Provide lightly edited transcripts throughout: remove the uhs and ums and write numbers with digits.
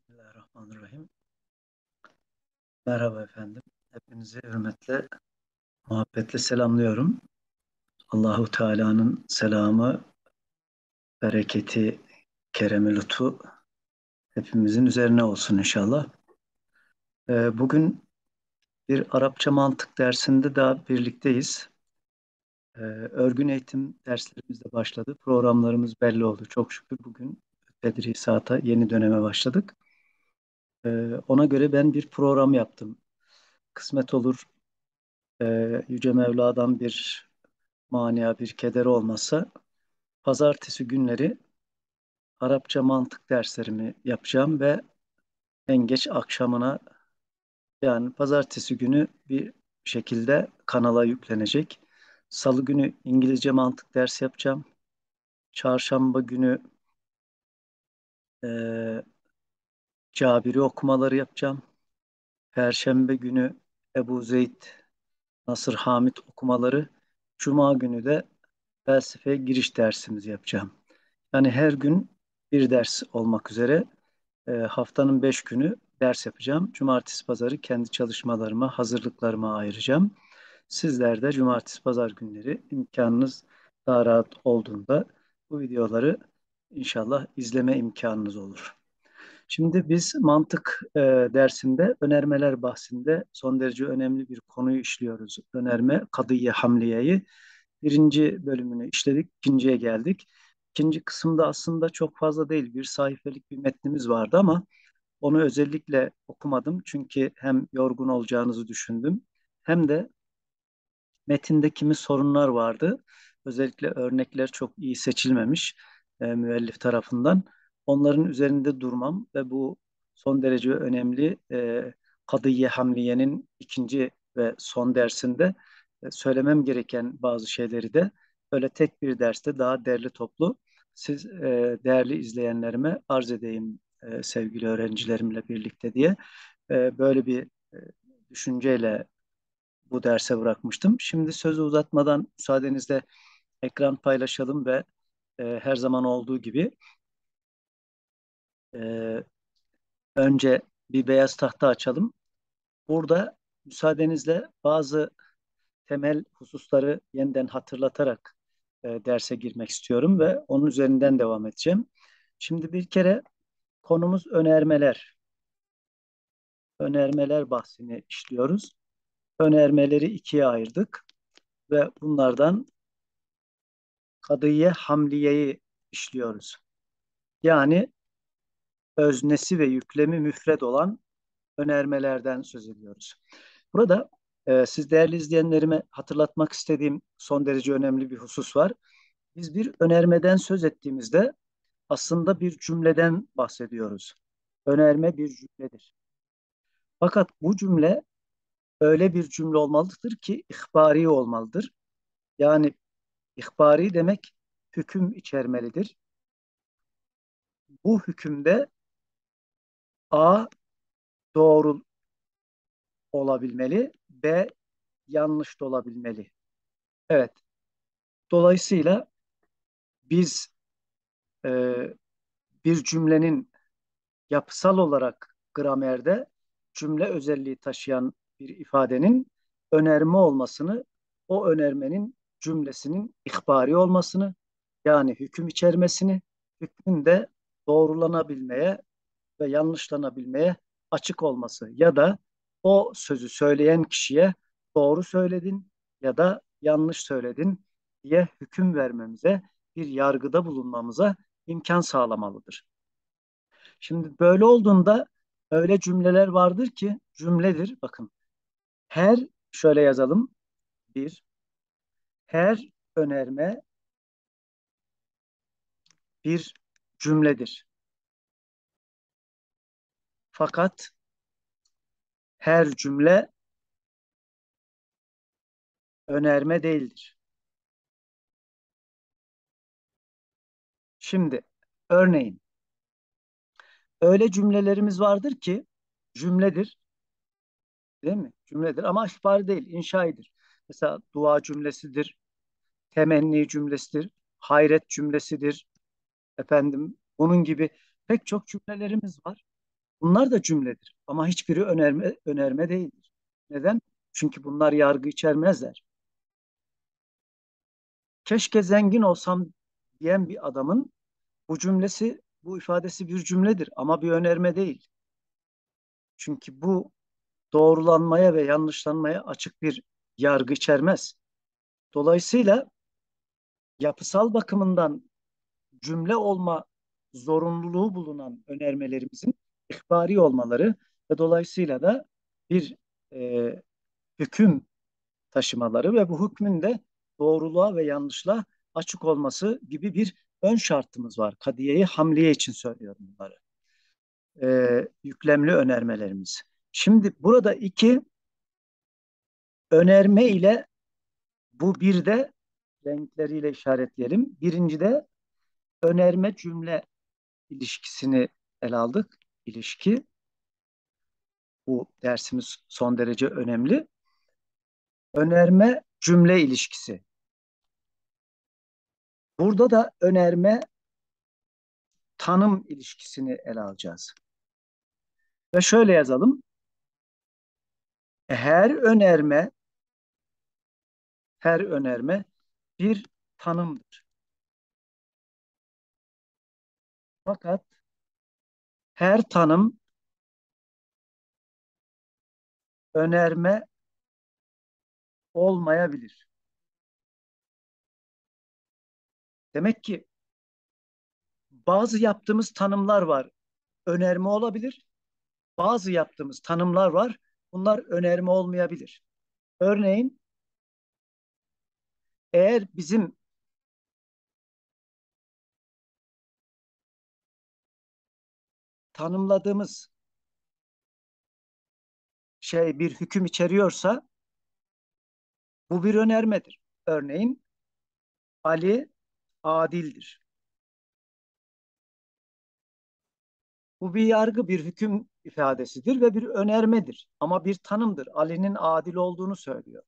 Bismillahirrahmanirrahim. Merhaba efendim. Hepinizi hürmetle, muhabbetle selamlıyorum. Allahu Teala'nın selamı, bereketi, keremi, lütfu hepimizin üzerine olsun inşallah. Bugün bir Arapça mantık dersinde daha birlikteyiz. Örgün eğitim derslerimiz de başladı. Programlarımız belli oldu. Çok şükür bugün tedrisata yeni döneme başladık. Ona göre ben bir program yaptım. Kısmet olur, Yüce Mevla'dan bir mania, bir keder olmasa pazartesi günleri Arapça mantık derslerimi yapacağım ve en geç akşamına, yani pazartesi günü bir şekilde kanala yüklenecek. Salı günü İngilizce mantık dersi yapacağım. Çarşamba günü e, Cabiri okumaları yapacağım. Perşembe günü Ebu Zeyd Nasır Hamid okumaları. Cuma günü de felsefe giriş dersimizi yapacağım. Yani her gün bir ders olmak üzere haftanın 5 günü ders yapacağım. Cumartesi, pazarı kendi çalışmalarıma, hazırlıklarıma ayıracağım. Sizler de cumartesi, pazar günleri imkanınız daha rahat olduğunda bu videoları inşallah izleme imkanınız olur. Şimdi biz mantık dersinde önermeler bahsinde son derece önemli bir konuyu işliyoruz. Önerme, kadıyye, hamliyeyi. Birinci bölümünü işledik, ikinciye geldik. İkinci kısımda aslında çok fazla değil, bir sayfelik bir metnimiz vardı ama onu özellikle okumadım. Çünkü hem yorgun olacağınızı düşündüm hem de metinde kimi sorunlar vardı. Özellikle örnekler çok iyi seçilmemiş müellif tarafından. Onların üzerinde durmam ve bu son derece önemli Kadıyye Hamliye'nin ikinci ve son dersinde söylemem gereken bazı şeyleri de böyle tek bir derste daha derli toplu siz değerli izleyenlerime arz edeyim sevgili öğrencilerimle birlikte diye böyle bir düşünceyle bu derse bırakmıştım. Şimdi sözü uzatmadan müsaadenizle ekran paylaşalım ve her zaman olduğu gibi e, önce bir beyaz tahta açalım. Burada müsaadenizle bazı temel hususları yeniden hatırlatarak derse girmek istiyorum ve onun üzerinden devam edeceğim. Şimdi bir kere konumuz önermeler. Önermeler bahsini işliyoruz. Önermeleri ikiye ayırdık ve bunlardan kadıyye hamliyeyi işliyoruz. Yani öznesi ve yüklemi müfred olan önermelerden söz ediyoruz. Burada siz değerli izleyenlerime hatırlatmak istediğim son derece önemli bir husus var. Biz bir önermeden söz ettiğimizde aslında bir cümleden bahsediyoruz. Önerme bir cümledir. Fakat bu cümle öyle bir cümle olmalıdır ki ihbari olmalıdır. Yani ihbari demek hüküm içermelidir. Bu hükümde A doğru olabilmeli, B yanlış da olabilmeli. Evet. Dolayısıyla biz e, bir cümlenin yapısal olarak gramerde cümle özelliği taşıyan bir ifadenin önerme olmasını, o önermenin cümlesinin ihbari olmasını, yani hüküm içermesini, hükmün de doğrulanabilmeye ve yanlışlanabilmeye açık olması ya da o sözü söyleyen kişiye doğru söyledin ya da yanlış söyledin diye hüküm vermemize, bir yargıda bulunmamıza imkan sağlamalıdır. Şimdi böyle olduğunda öyle cümleler vardır ki cümledir. Bakın her şöyle yazalım. Bir, her önerme bir cümledir. Fakat her cümle önerme değildir. Şimdi örneğin öyle cümlelerimiz vardır ki cümledir, değil mi? Cümledir ama ihbar değil, inşaidir. Mesela dua cümlesidir, temenni cümlesidir, hayret cümlesidir. Efendim, bunun gibi pek çok cümlelerimiz var. Bunlar da cümledir ama hiçbiri önerme değildir. Neden? Çünkü bunlar yargı içermezler. Keşke zengin olsam diyen bir adamın bu ifadesi bir cümledir ama bir önerme değil. Çünkü bu doğrulanmaya ve yanlışlanmaya açık bir yargı içermez. Dolayısıyla yapısal bakımından cümle olma zorunluluğu bulunan önermelerimizin ihbari olmaları ve dolayısıyla da bir e, hüküm taşımaları ve bu hükmün de doğruluğa ve yanlışla açık olması gibi bir ön şartımız var. Kadiyeyi hamliye için söylüyorum bunları. Yüklemli önermelerimiz. Şimdi burada iki önerme ile bu bir de renkleriyle işaretleyelim. Birinci de önerme cümle ilişkisini ele aldık. İlişki. Bu dersimiz son derece önemli. Önerme cümle ilişkisi. Burada da önerme tanım ilişkisini ele alacağız. Ve şöyle yazalım. Her önerme, her önerme bir tanımdır. Fakat her tanım önerme olmayabilir. Demek ki bazı yaptığımız tanımlar var. Önerme olabilir. Bazı yaptığımız tanımlar var. Bunlar önerme olmayabilir. Örneğin eğer bizim tanımladığımız şey bir hüküm içeriyorsa bu bir önermedir. Örneğin Ali adildir. Bu bir yargı, bir hüküm ifadesidir ve bir önermedir. Ama bir tanımdır. Ali'nin adil olduğunu söylüyor.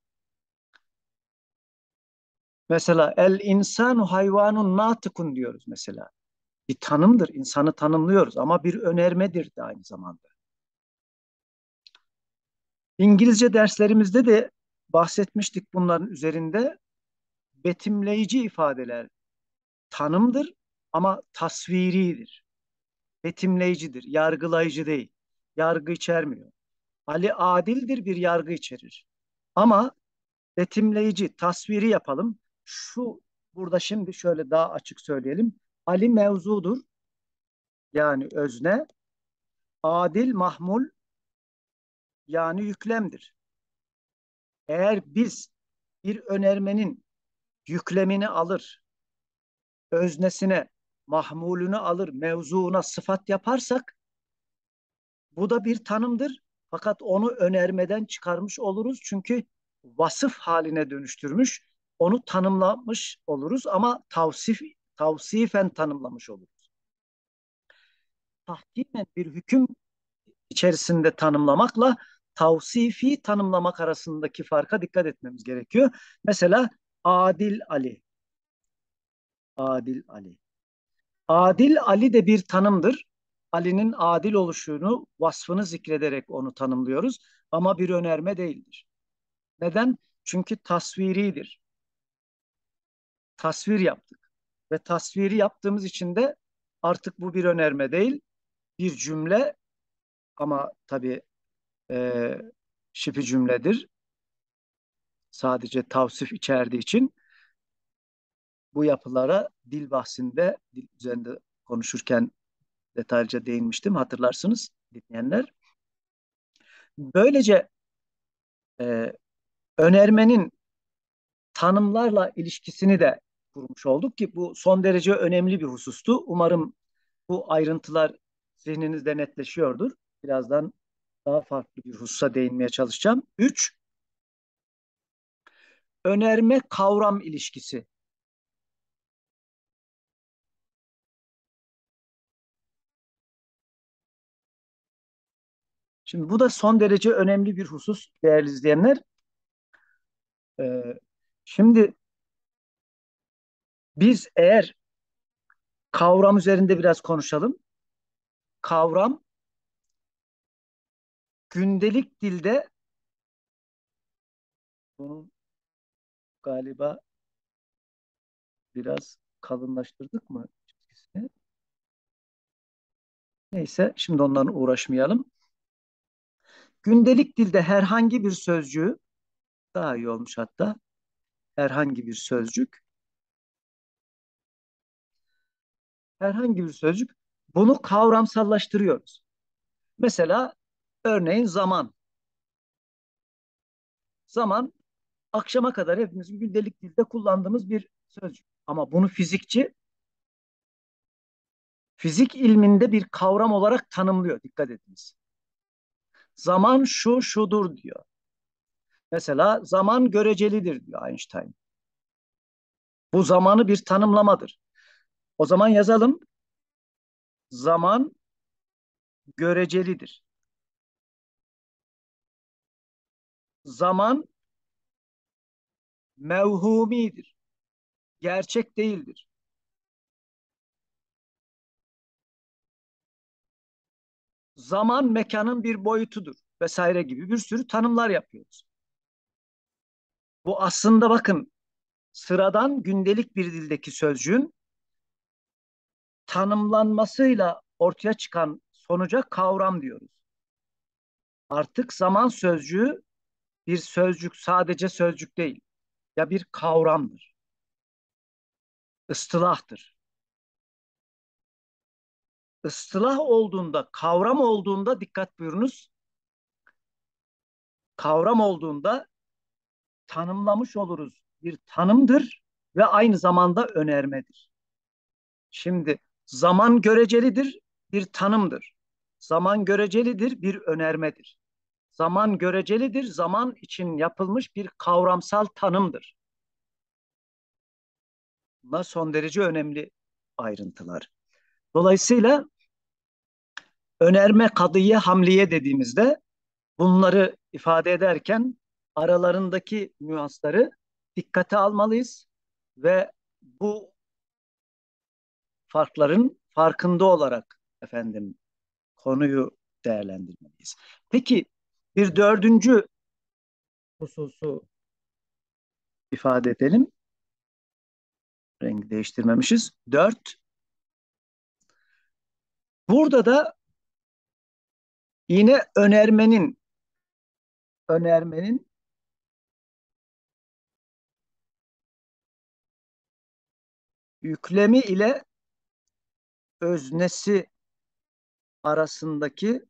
Mesela el insanu hayvanun natıkun diyoruz mesela. Bir tanımdır. İnsanı tanımlıyoruz ama bir önermedir de aynı zamanda. İngilizce derslerimizde de bahsetmiştik bunların üzerinde. Betimleyici ifadeler tanımdır ama tasviridir. Betimleyicidir, yargılayıcı değil. Yargı içermiyor. Ali adildir bir yargı içerir. Ama betimleyici, tasviri yapalım. Şu burada şimdi şöyle daha açık söyleyelim. Ali mevzudur yani özne. Adil mahmul yani yüklemdir. Eğer biz bir önermenin yüklemini alır, öznesine, mahmulünü alır, mevzuuna sıfat yaparsak bu da bir tanımdır. Fakat onu önermeden çıkarmış oluruz. Çünkü vasıf haline dönüştürmüş, onu tanımlamış oluruz ama tavsifen tanımlamış oluruz. Tahkimen bir hüküm içerisinde tanımlamakla tavsifi tanımlamak arasındaki farka dikkat etmemiz gerekiyor. Mesela Adil Ali. Adil Ali. Adil Ali de bir tanımdır. Ali'nin adil oluşunu, vasfını zikrederek onu tanımlıyoruz ama bir önerme değildir. Neden? Çünkü tasviridir. Tasvir yaptık. Ve tasviri yaptığımız için de artık bu bir önerme değil, bir cümle ama tabii e, şifi cümledir. Sadece tavsif içerdiği için bu yapılara dil bahsinde, dil üzerinde konuşurken detaylıca değinmiştim hatırlarsınız dinleyenler. Böylece e, önermenin tanımlarla ilişkisini de kurmuş olduk ki bu son derece önemli bir husustu. Umarım bu ayrıntılar zihninizde netleşiyordur. Birazdan daha farklı bir hususa değinmeye çalışacağım. Üç, önerme kavram ilişkisi. Şimdi bu da son derece önemli bir husus değerli izleyenler. Ee, şimdi biz eğer kavram üzerinde biraz konuşalım. Kavram Gündelik dilde bunun galiba biraz kalınlaştırdık mı çizgisini? Neyse şimdi ondan uğraşmayalım. Gündelik dilde herhangi bir sözcüğü daha iyi olmuş hatta. Herhangi bir sözcük, herhangi bir sözcük bunu kavramsallaştırıyoruz. Mesela örneğin zaman. Zaman akşama kadar hepimizin gündelik dilde kullandığımız bir sözcük. Ama bunu fizikçi fizik ilminde bir kavram olarak tanımlıyor. Dikkat ediniz. Zaman şu şudur diyor. Mesela zaman görecelidir diyor Einstein. Bu zamanı bir tanımlamadır. O zaman yazalım. Zaman görecelidir. Zaman mevhumidir. Gerçek değildir. Zaman mekanın bir boyutudur vesaire gibi bir sürü tanımlar yapıyoruz. Bu aslında bakın sıradan gündelik bir dildeki sözcüğün tanımlanmasıyla ortaya çıkan sonuca kavram diyoruz. Artık zaman sözcüğü bir sözcük, sadece sözcük değil. Ya bir kavramdır, ıstılahtır. Istılah olduğunda, kavram olduğunda dikkat buyurunuz. Kavram olduğunda tanımlamış oluruz. Bir tanımdır ve aynı zamanda önermedir. Şimdi zaman görecelidir, bir tanımdır. Zaman görecelidir, bir önermedir. Zaman görecelidir, zaman için yapılmış bir kavramsal tanımdır. Bunlar son derece önemli ayrıntılar. Dolayısıyla önerme, kadıye, hamliye dediğimizde bunları ifade ederken aralarındaki nüansları dikkate almalıyız ve bu farkların farkında olarak konuyu değerlendirmeliyiz. Peki bir dördüncü hususu ifade edelim. Rengi değiştirmemişiz. Dört. Burada da yine önermenin yüklemi ile öznesi arasındaki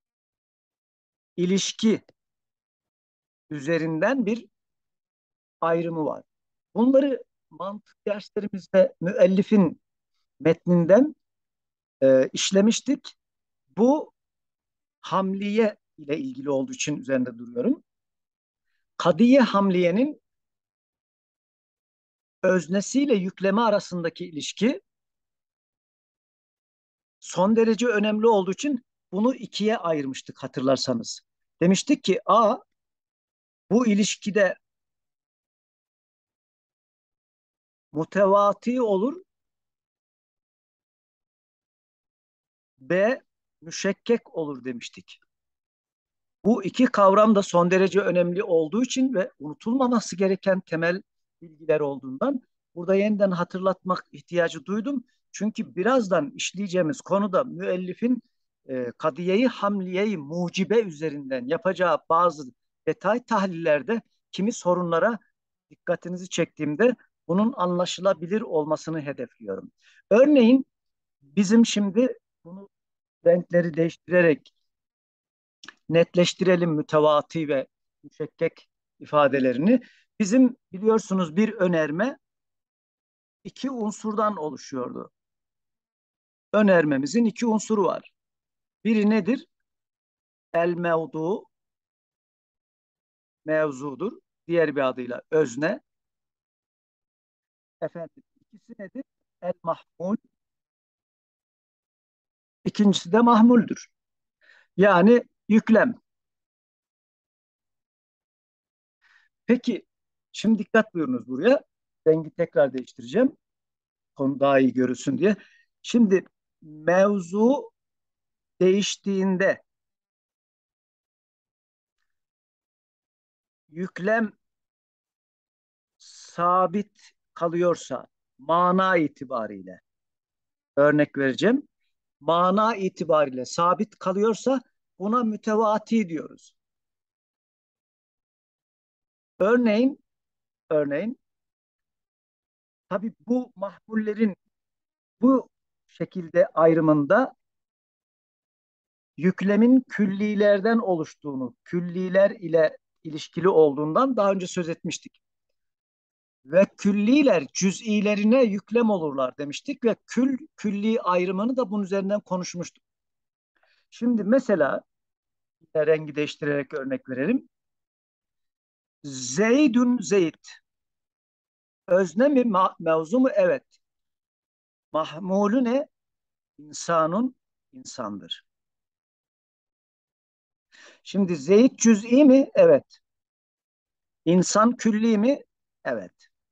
ilişki üzerinden bir ayrımı var. Bunları mantık derslerimizde müellifin metninden işlemiştik. Bu hamliye ile ilgili olduğu için üzerinde duruyorum. Kadiye hamliyenin öznesiyle yükleme arasındaki ilişki son derece önemli olduğu için bunu ikiye ayırmıştık hatırlarsanız. Demiştik ki A bu ilişkide mutevati olur, B müşekkek olur demiştik. Bu iki kavram da son derece önemli olduğu için ve unutulmaması gereken temel bilgiler olduğundan burada yeniden hatırlatmak ihtiyacı duydum. Çünkü birazdan işleyeceğimiz konuda müellifin kadiyeyi hamliyeyi mucibe üzerinden yapacağı bazı detay tahlillerde kimi sorunlara dikkatinizi çektiğimde bunun anlaşılabilir olmasını hedefliyorum. Örneğin bizim şimdi bunu renkleri değiştirerek netleştirelim mütevati ve müşekkek ifadelerini. Bizim biliyorsunuz bir önerme iki unsurdan oluşuyordu. Önermemizin iki unsuru var. Biri nedir? El mevdu, mevzudur. Diğer bir adıyla özne. Efendim, ikisi nedir? El mahmul, ikincisi de mahmuldür. Yani yüklem. Peki, şimdi dikkat buyurunuz buraya. Rengi tekrar değiştireceğim. Konu daha iyi görülsün diye. Şimdi mevzu değiştiğinde yüklem sabit kalıyorsa mana itibariyle örnek vereceğim. Mana itibariyle sabit kalıyorsa buna mütevati diyoruz. Örneğin tabii bu mahmullerin bu şekilde ayrımında yüklemin küllilerden oluştuğunu, külliler ile ilişkili olduğundan daha önce söz etmiştik. Ve külliler cüz'ilerine yüklem olurlar demiştik ve külli ayrımını da bunun üzerinden konuşmuştuk. Şimdi mesela rengi değiştirerek örnek verelim. Zeydün Zeyd. Özne mi mevzu mu? Evet. Mahmulü ne? İnsanun insandır. Şimdi Zeyd cüz'i mi? Evet. İnsan külli mi? Evet.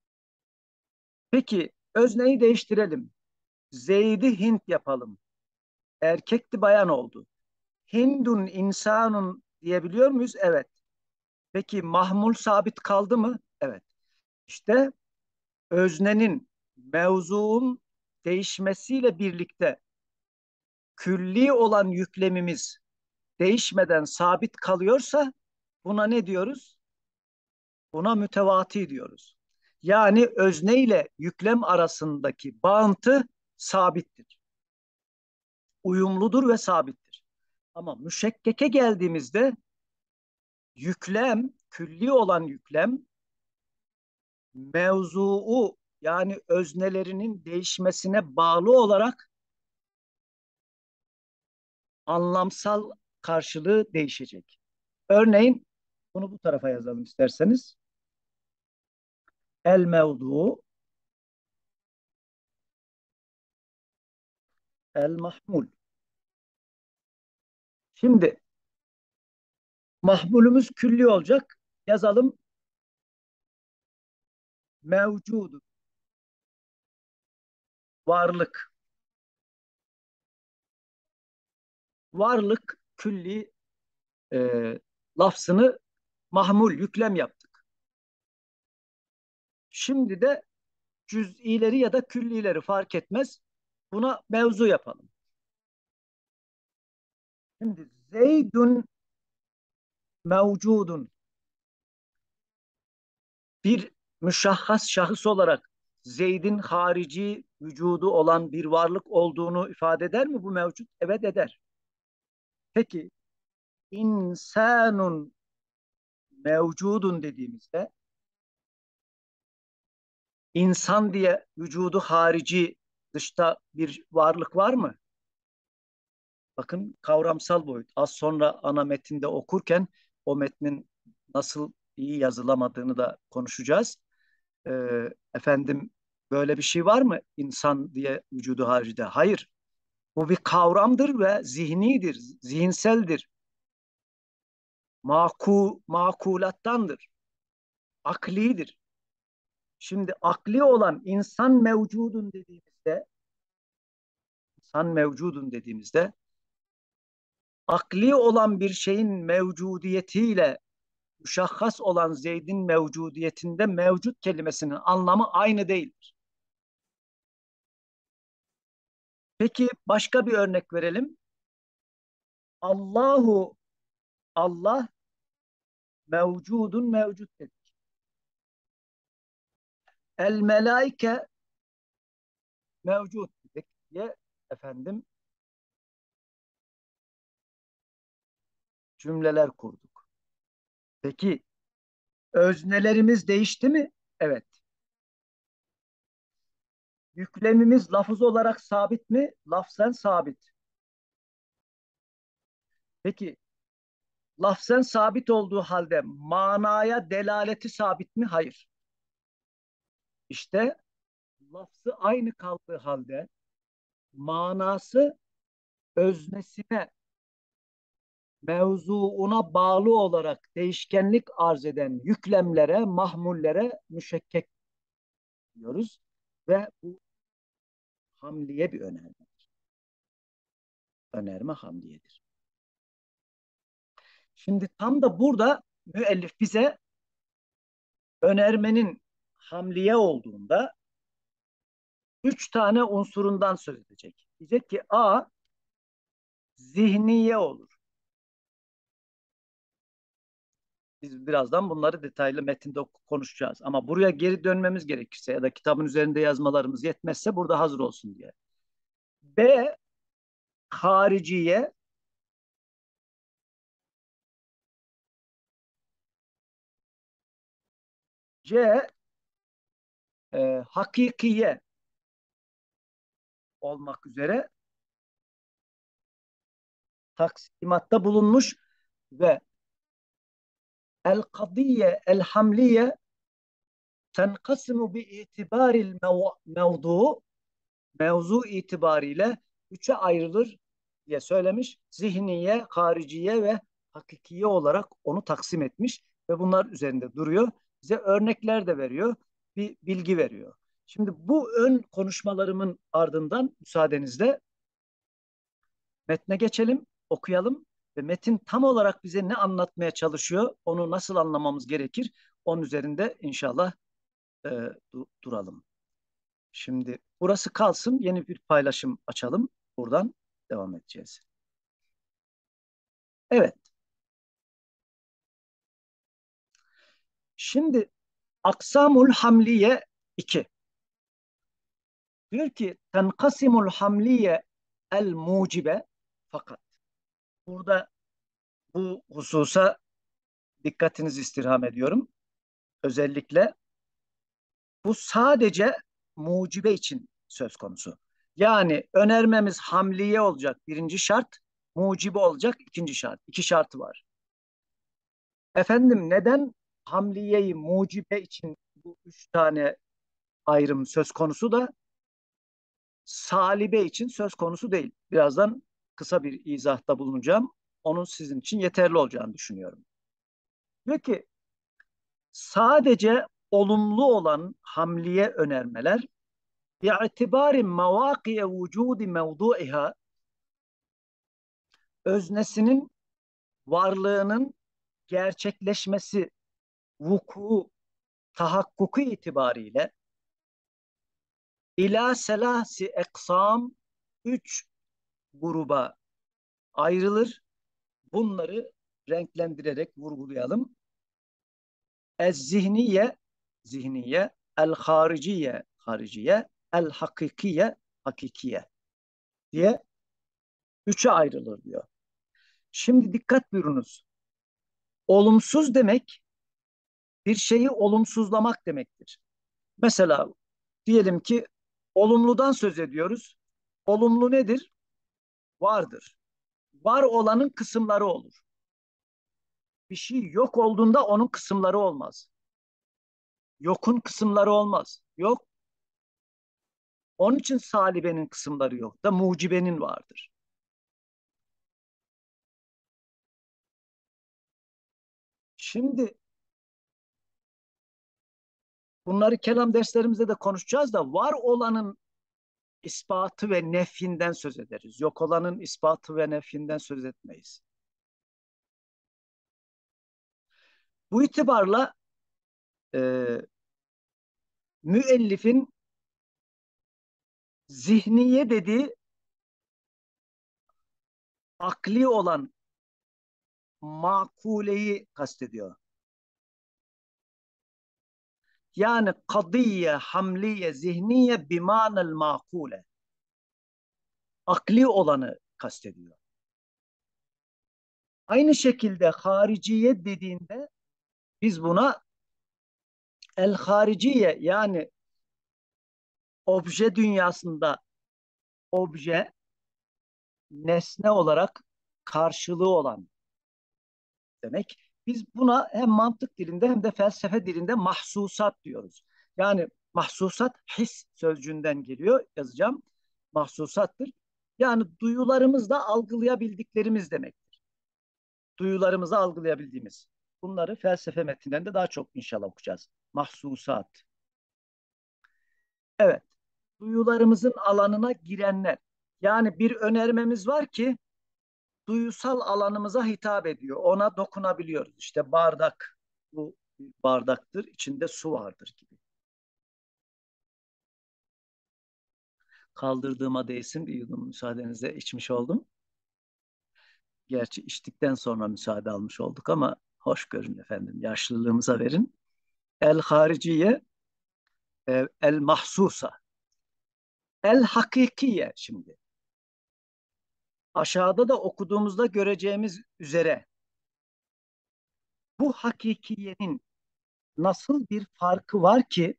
Peki özneyi değiştirelim. Zeyd'i Hint yapalım. Erkekti bayan oldu. Hindun insanun diyebiliyor muyuz? Evet. Peki mahmul sabit kaldı mı? Evet. İşte öznenin, mevzuun değişmesiyle birlikte külli olan yüklemimiz değişmeden sabit kalıyorsa buna ne diyoruz? Buna mütevati diyoruz. Yani özne ile yüklem arasındaki bağıntı sabittir. Uyumludur ve sabittir. Ama müşekkeke geldiğimizde yüklem, külli olan yüklem mevzuu yani öznelerinin değişmesine bağlı olarak anlamsal karşılığı değişecek. Örneğin bunu bu tarafa yazalım isterseniz. El mevdu, el mahmul. Şimdi mahmulümüz külli olacak. Yazalım mevcudu, varlık. Varlık külli e, lafzını mahmul, yüklem yaptık. Şimdi de cüz'ileri ya da küllileri fark etmez. Buna mevzu yapalım. Şimdi Zeydun mevcudun bir müşahhas şahıs olarak Zeyd'in harici vücudu olan bir varlık olduğunu ifade eder mi bu mevcut? Evet eder. Peki insanun mevcudun dediğimizde insan diye vücudu harici dışta bir varlık var mı? Bakın kavramsal boyut. Az sonra ana metinde okurken o metnin nasıl iyi yazılamadığını da konuşacağız. Efendim böyle bir şey var mı insan diye vücudu haricinde? Hayır. Bu bir kavramdır ve zihnidir, zihinseldir, makulattandır, aklidir. Şimdi akli olan insan mevcudun dediğimizde akli olan bir şeyin mevcudiyetiyle müşahhas olan Zeyd'in mevcudiyetinde mevcut kelimesinin anlamı aynı değildir. Peki başka bir örnek verelim. Allahu Allah mevcudun mevcut dedik. El melaike mevcut dedik diye efendim cümleler kurduk. Peki öznelerimiz değişti mi? Evet. Yüklemimiz lafız olarak sabit mi? Lafzen sabit. Peki lafzen sabit olduğu halde manaya delaleti sabit mi? Hayır. İşte lafzı aynı kaldığı halde manası öznesine, mevzuuna bağlı olarak değişkenlik arz eden yüklemlere, mahmullere müşekkek diyoruz. Ve bu hamliye bir önerme. Önerme hamliyedir. Şimdi tam da burada müellif bize önermenin hamliye olduğunda üç tane unsurundan söz edecek. Diyecek ki A zihniye olur. Biz birazdan bunları detaylı metinde konuşacağız. Ama buraya geri dönmemiz gerekirse ya da kitabın üzerinde yazmalarımız yetmezse burada hazır olsun diye. B hariciye, C hakikiye olmak üzere taksimatta bulunmuş ve el kadiye el hamliye tenkasimu bi itibaril mevdu, mevzu itibariyle üçe ayrılır diye söylemiş. Zihniye, hariciye ve hakikiye olarak onu taksim etmiş ve bunlar üzerinde duruyor. Bize örnekler de veriyor, bir bilgi veriyor. Şimdi bu ön konuşmalarımın ardından müsaadenizle metne geçelim, okuyalım ve metin tam olarak bize ne anlatmaya çalışıyor, onu nasıl anlamamız gerekir, onun üzerinde inşallah e, duralım. Şimdi burası kalsın, yeni bir paylaşım açalım, buradan devam edeceğiz. Evet, şimdi aksamul hamliye 2. Diyor ki tenkasimul hamliye el mucibe, fakat burada bu hususa dikkatinizi istirham ediyorum. Özellikle bu sadece mucibe için söz konusu. Yani önermemiz hamliye olacak birinci şart, mucibe olacak ikinci şart. İki şartı var. Efendim neden hamliyeyi mucibe için bu üç tane ayrım söz konusu da salibe için söz konusu değil. Birazdan kısa bir izahta bulunacağım. Onun sizin için yeterli olacağını düşünüyorum. Diyor ki sadece olumlu olan hamliye önermeler bi'itibari mevakiye vücudi mevdu'iha, öznesinin varlığının gerçekleşmesi, vuku, tahakkuku itibariyle ila selasi eksam, üç gruba ayrılır. Bunları renklendirerek vurgulayalım. Ez-zihniye, zihniye, el-hariciye, hariciye, el-hakikiye, hakikiye diye üçe ayrılır diyor. Şimdi dikkat buyurunuz. Olumsuz demek bir şeyi olumsuzlamak demektir. Mesela diyelim ki olumludan söz ediyoruz. Olumlu nedir? Vardır. Var olanın kısımları olur. Bir şey yok olduğunda onun kısımları olmaz. Yokun kısımları olmaz. Yok. Onun için salibenin kısımları yok da mucibenin vardır. Şimdi bunları kelam derslerimizde de konuşacağız da var olanın ispatı ve nefyinden söz ederiz. Yok olanın ispatı ve nefyinden söz etmeyiz. Bu itibarla e, müellifin zihniye dediği akli olan makuleyi kastediyor. Yani kadiye, hamliye, zihniye bimanel makule. Akli olanı kastediyor. Aynı şekilde hariciye dediğinde biz buna el hariciye, yani obje dünyasında obje, nesne olarak karşılığı olan demek. Biz buna hem mantık dilinde hem de felsefe dilinde mahsusat diyoruz. Yani mahsusat his sözcüğünden geliyor, yazacağım. Mahsusattır. Yani duyularımızla algılayabildiklerimiz demek. Duyularımızla algılayabildiğimiz. Bunları felsefe metinlerinde daha çok inşallah okuyacağız. Mahsusat. Evet. Duyularımızın alanına girenler. Yani bir önermemiz var ki duyusal alanımıza hitap ediyor. Ona dokunabiliyoruz. İşte bardak, bu bir bardaktır, içinde su vardır gibi. Kaldırdığıma değsin bir yudum müsaadenizle içmiş oldum. Gerçi içtikten sonra müsaade almış olduk ama hoş görün efendim. Yaşlılığımıza verin. El hariciye, el mahsusa, el hakikiye şimdi. Aşağıda da okuduğumuzda göreceğimiz üzere bu hakikiyenin nasıl bir farkı var ki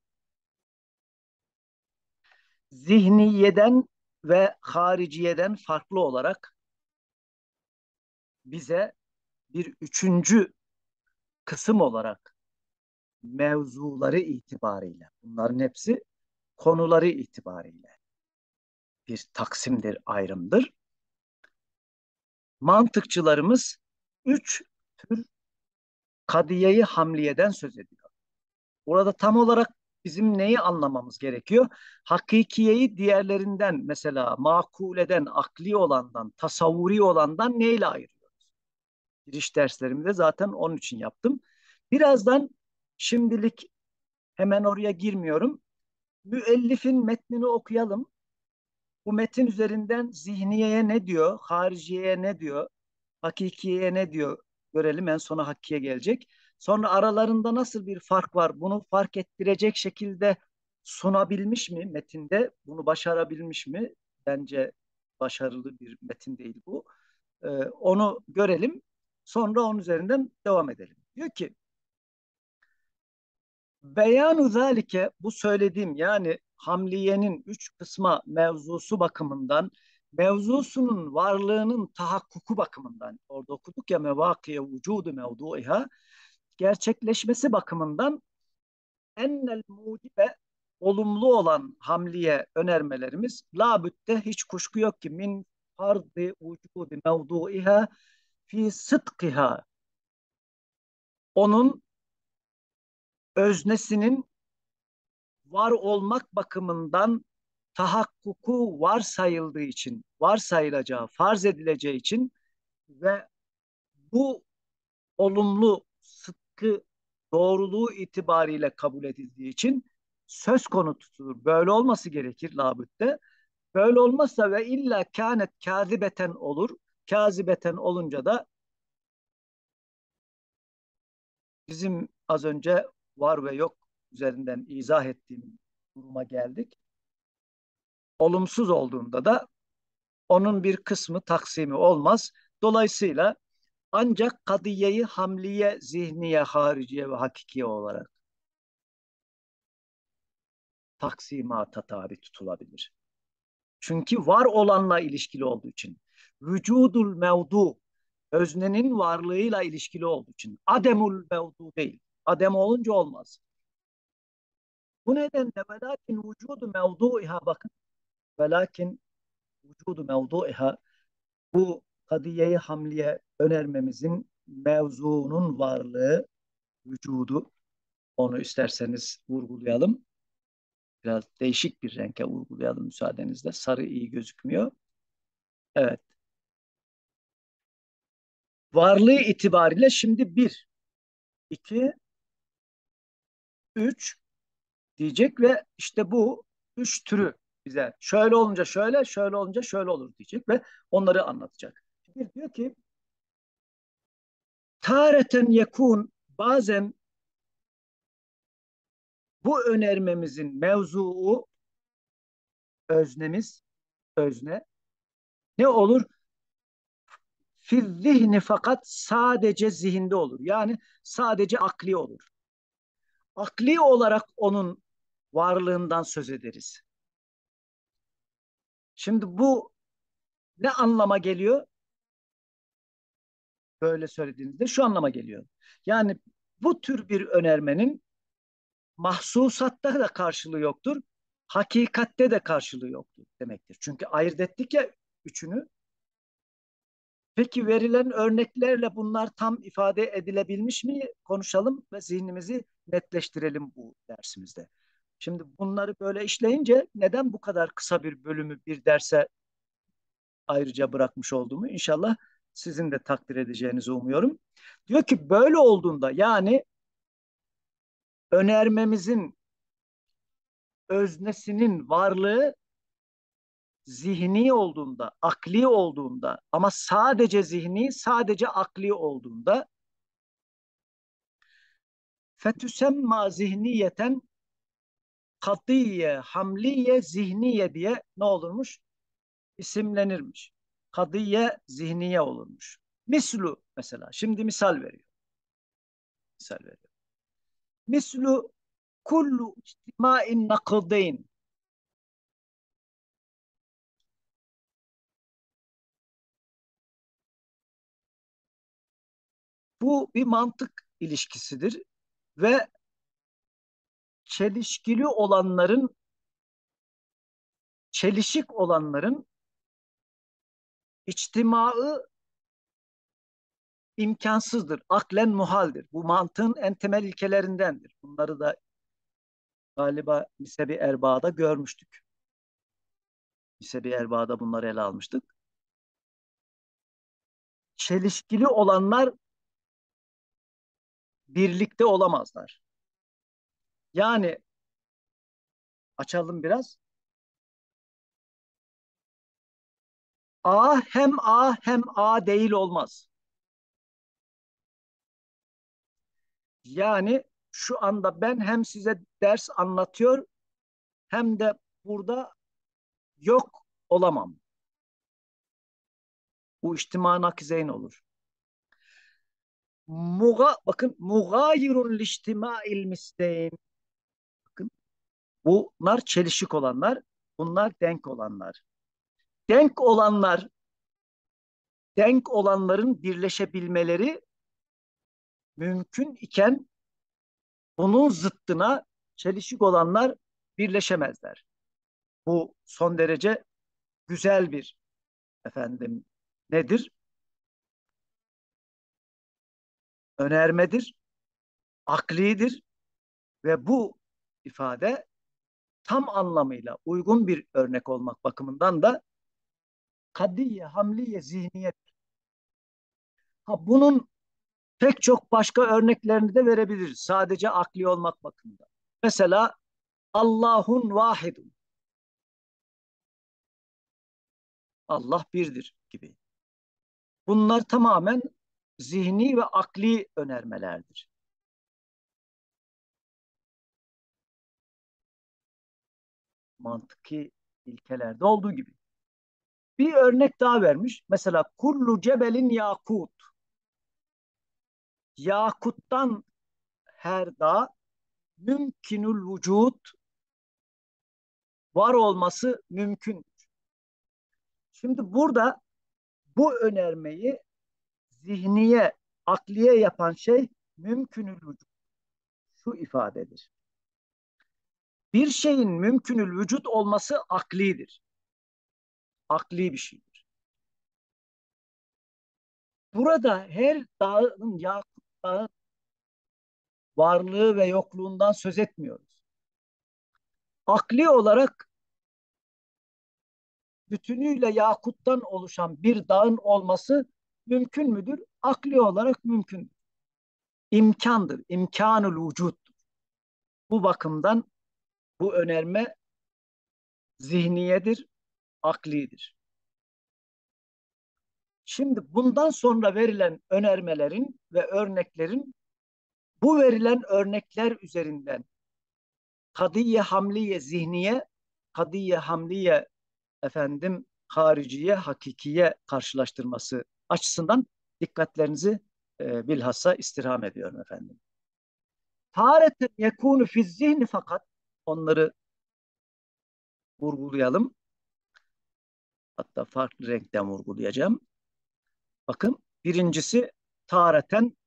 zihniyeden ve hariciyeden farklı olarak bize bir üçüncü kısım olarak mevzuları itibariyle, bunların hepsi konuları itibariyle bir taksimdir, ayrımdır. Mantıkçılarımız üç tür kadiyeyi hamliyeden söz ediyor. Burada tam olarak bizim neyi anlamamız gerekiyor? Hakikiyeyi diğerlerinden, mesela makuleden, akli olandan, tasavvuri olandan neyle ayırıyoruz? Giriş derslerimde zaten onun için yaptım. Birazdan, şimdilik hemen oraya girmiyorum. Müellifin metnini okuyalım. Bu metin üzerinden zihniyeye ne diyor, hariciyeye ne diyor, hakikiyeye ne diyor görelim. En sona hakikiye gelecek. Sonra aralarında nasıl bir fark var? Bunu fark ettirecek şekilde sunabilmiş mi metinde? Bunu başarabilmiş mi? Bence başarılı bir metin değil bu. Onu görelim. Sonra onun üzerinden devam edelim. Diyor ki beyanu zalike, bu söylediğim yani Hamliye'nin üç kısma mevzusu bakımından, mevzusunun varlığının tahakkuku bakımından, orada okuduk ya mevakiye vücudu mevduiha, gerçekleşmesi bakımından ennel mucibe, olumlu olan Hamliye önermelerimiz labütte, hiç kuşku yok ki, min fardı vücudu mevduiha fi sıdkiha, onun öznesinin var olmak bakımından tahakkuku varsayıldığı için, varsayılacağı, farz edileceği için ve bu olumlu sıdkı, doğruluğu itibariyle kabul edildiği için söz konu tutulur. Böyle olması gerekir labütte. Böyle olmazsa ve illa kânet kâzibeten olur. Kâzibeten olunca da bizim az önce var ve yok üzerinden izah ettiğim duruma geldik. Olumsuz olduğunda da onun bir kısmı taksimi olmaz. Dolayısıyla ancak kadiyeyi hamliye, zihniye, hariciye ve hakikiye olarak taksimata tabi tutulabilir. Çünkü var olanla ilişkili olduğu için. Vücudul mevdu, öznenin varlığıyla ilişkili olduğu için. Ademul mevdu değil. Adem olunca olmaz. Bu nedenle velakin vücudu mevduiha, bakın. Velakin vücudu mevduiha, bu kadiyeyi hamliye önermemizin mevzunun varlığı, vücudu, onu isterseniz vurgulayalım. Biraz değişik bir renke vurgulayalım müsaadenizle. Sarı iyi gözükmüyor. Evet. Varlığı itibariyle şimdi bir, iki, üç diyecek ve işte bu üç türü bize şöyle olunca şöyle, şöyle olunca şöyle olur diyecek ve onları anlatacak. Bir diyor ki tareten yekun, bazen bu önermemizin mevzuu, öznemiz, özne ne olur? Fi zihni, fakat sadece zihinde olur. Yani sadece akli olur. Akli olarak onun varlığından söz ederiz. Şimdi bu ne anlama geliyor? Böyle söylediğinizde şu anlama geliyor. Yani bu tür bir önermenin mahsusatta da karşılığı yoktur. Hakikatte de karşılığı yoktur demektir. Çünkü ayırt ettik ya üçünü. Peki verilen örneklerle bunlar tam ifade edilebilmiş mi? Konuşalım ve zihnimizi netleştirelim bu dersimizde. Şimdi bunları böyle işleyince neden bu kadar kısa bir bölümü bir derse ayrıca bırakmış olduğumu inşallah sizin de takdir edeceğinizi umuyorum. Diyor ki böyle olduğunda, yani önermemizin öznesinin varlığı zihni olduğunda, akli olduğunda ama sadece zihni, sadece akli olduğunda fetüsemma zihniyeten katiye, hamliye, zihniye diye ne olurmuş? İsimlenirmiş. Kadiye, zihniye olurmuş. Mislu mesela. Şimdi misal veriyor. Misal veriyor. Mislu kullu içtimain nakıdeyn. Bu bir mantık ilişkisidir ve çelişkili olanların, çelişik olanların içtimaı imkansızdır. Aklen muhaldir. Bu mantığın en temel ilkelerindendir. Bunları da galiba Misebi Erbaa'da görmüştük. Misebi Erbaa'da bunları ele almıştık. Çelişkili olanlar birlikte olamazlar. Yani açalım biraz. A hem A hem A değil olmaz. Yani şu anda ben hem size ders anlatıyor hem de burada yok olamam. Bu içtima nakizeyn olur. Bakın mugayirun liştima'il misleyn. Bakın bunlar çelişik olanlar, bunlar denk olanlar. Denk olanlar, denk olanların birleşebilmeleri mümkün iken bunun zıttına çelişik olanlar birleşemezler. Bu son derece güzel bir efendim nedir? Önermedir, aklidir ve bu ifade tam anlamıyla uygun bir örnek olmak bakımından da kadiye, hamliye, zihniyet. Ha, bunun pek çok başka örneklerini de verebiliriz. Sadece akli olmak bakımından. Mesela Allahun vahidun. Allah birdir gibi. Bunlar tamamen zihni ve akli önermelerdir. Mantıki ilkelerde olduğu gibi. Bir örnek daha vermiş. Mesela kullu cebelin yakut. Yakuttan her dağ mümkünül vücut var olması mümkün. Şimdi burada bu önermeyi zihniye, akliye yapan şey mümkünül vücut. Şu ifadedir. Bir şeyin mümkünül vücut olması aklidir. Akli bir şeydir. Burada her dağın, yakut dağın varlığı ve yokluğundan söz etmiyoruz. Akli olarak bütünüyle yakuttan oluşan bir dağın olması mümkün müdür? Akli olarak mümkün. İmkandır, imkanul vücuttur. Bu bakımdan bu önerme zihniyedir, aklidir. Şimdi bundan sonra verilen önermelerin ve örneklerin bu verilen örnekler üzerinden kadiye hamliye zihniye, kadiye hamliye efendim hariciye, hakikiye karşılaştırması açısından dikkatlerinizi bilhassa istirham ediyorum efendim. Tareten yekunu fi zihni fakat onları vurgulayalım. Hatta farklı renkten vurgulayacağım. Bakın birincisi tareten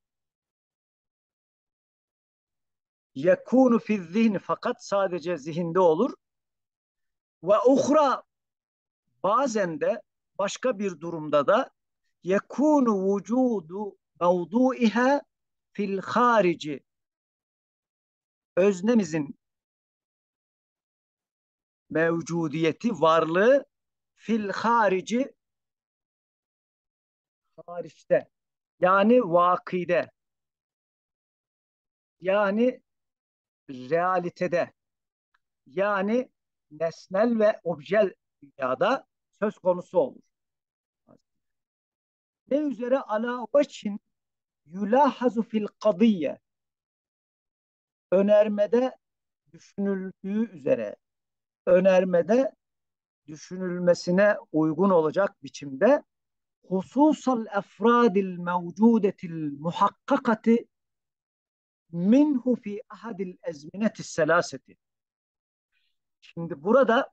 yekunu fi zihni fakat sadece zihinde olur. Ve uhra bazen de başka bir durumda da yekunu vücudu mevdu'iha fil harici öznemizin mevcudiyeti, varlığı fil harici hariçte yani vakide yani realitede, yani nesnel ve objel dünyada söz konusu olur. Ne üzere ala veçhin yulahazu fil kadiyye, önermede düşünüldüğü üzere, önermede düşünülmesine uygun olacak biçimde hususal efradil mevcudetil muhakkakati minhu fi ahadil ezmineti selaseti. Şimdi burada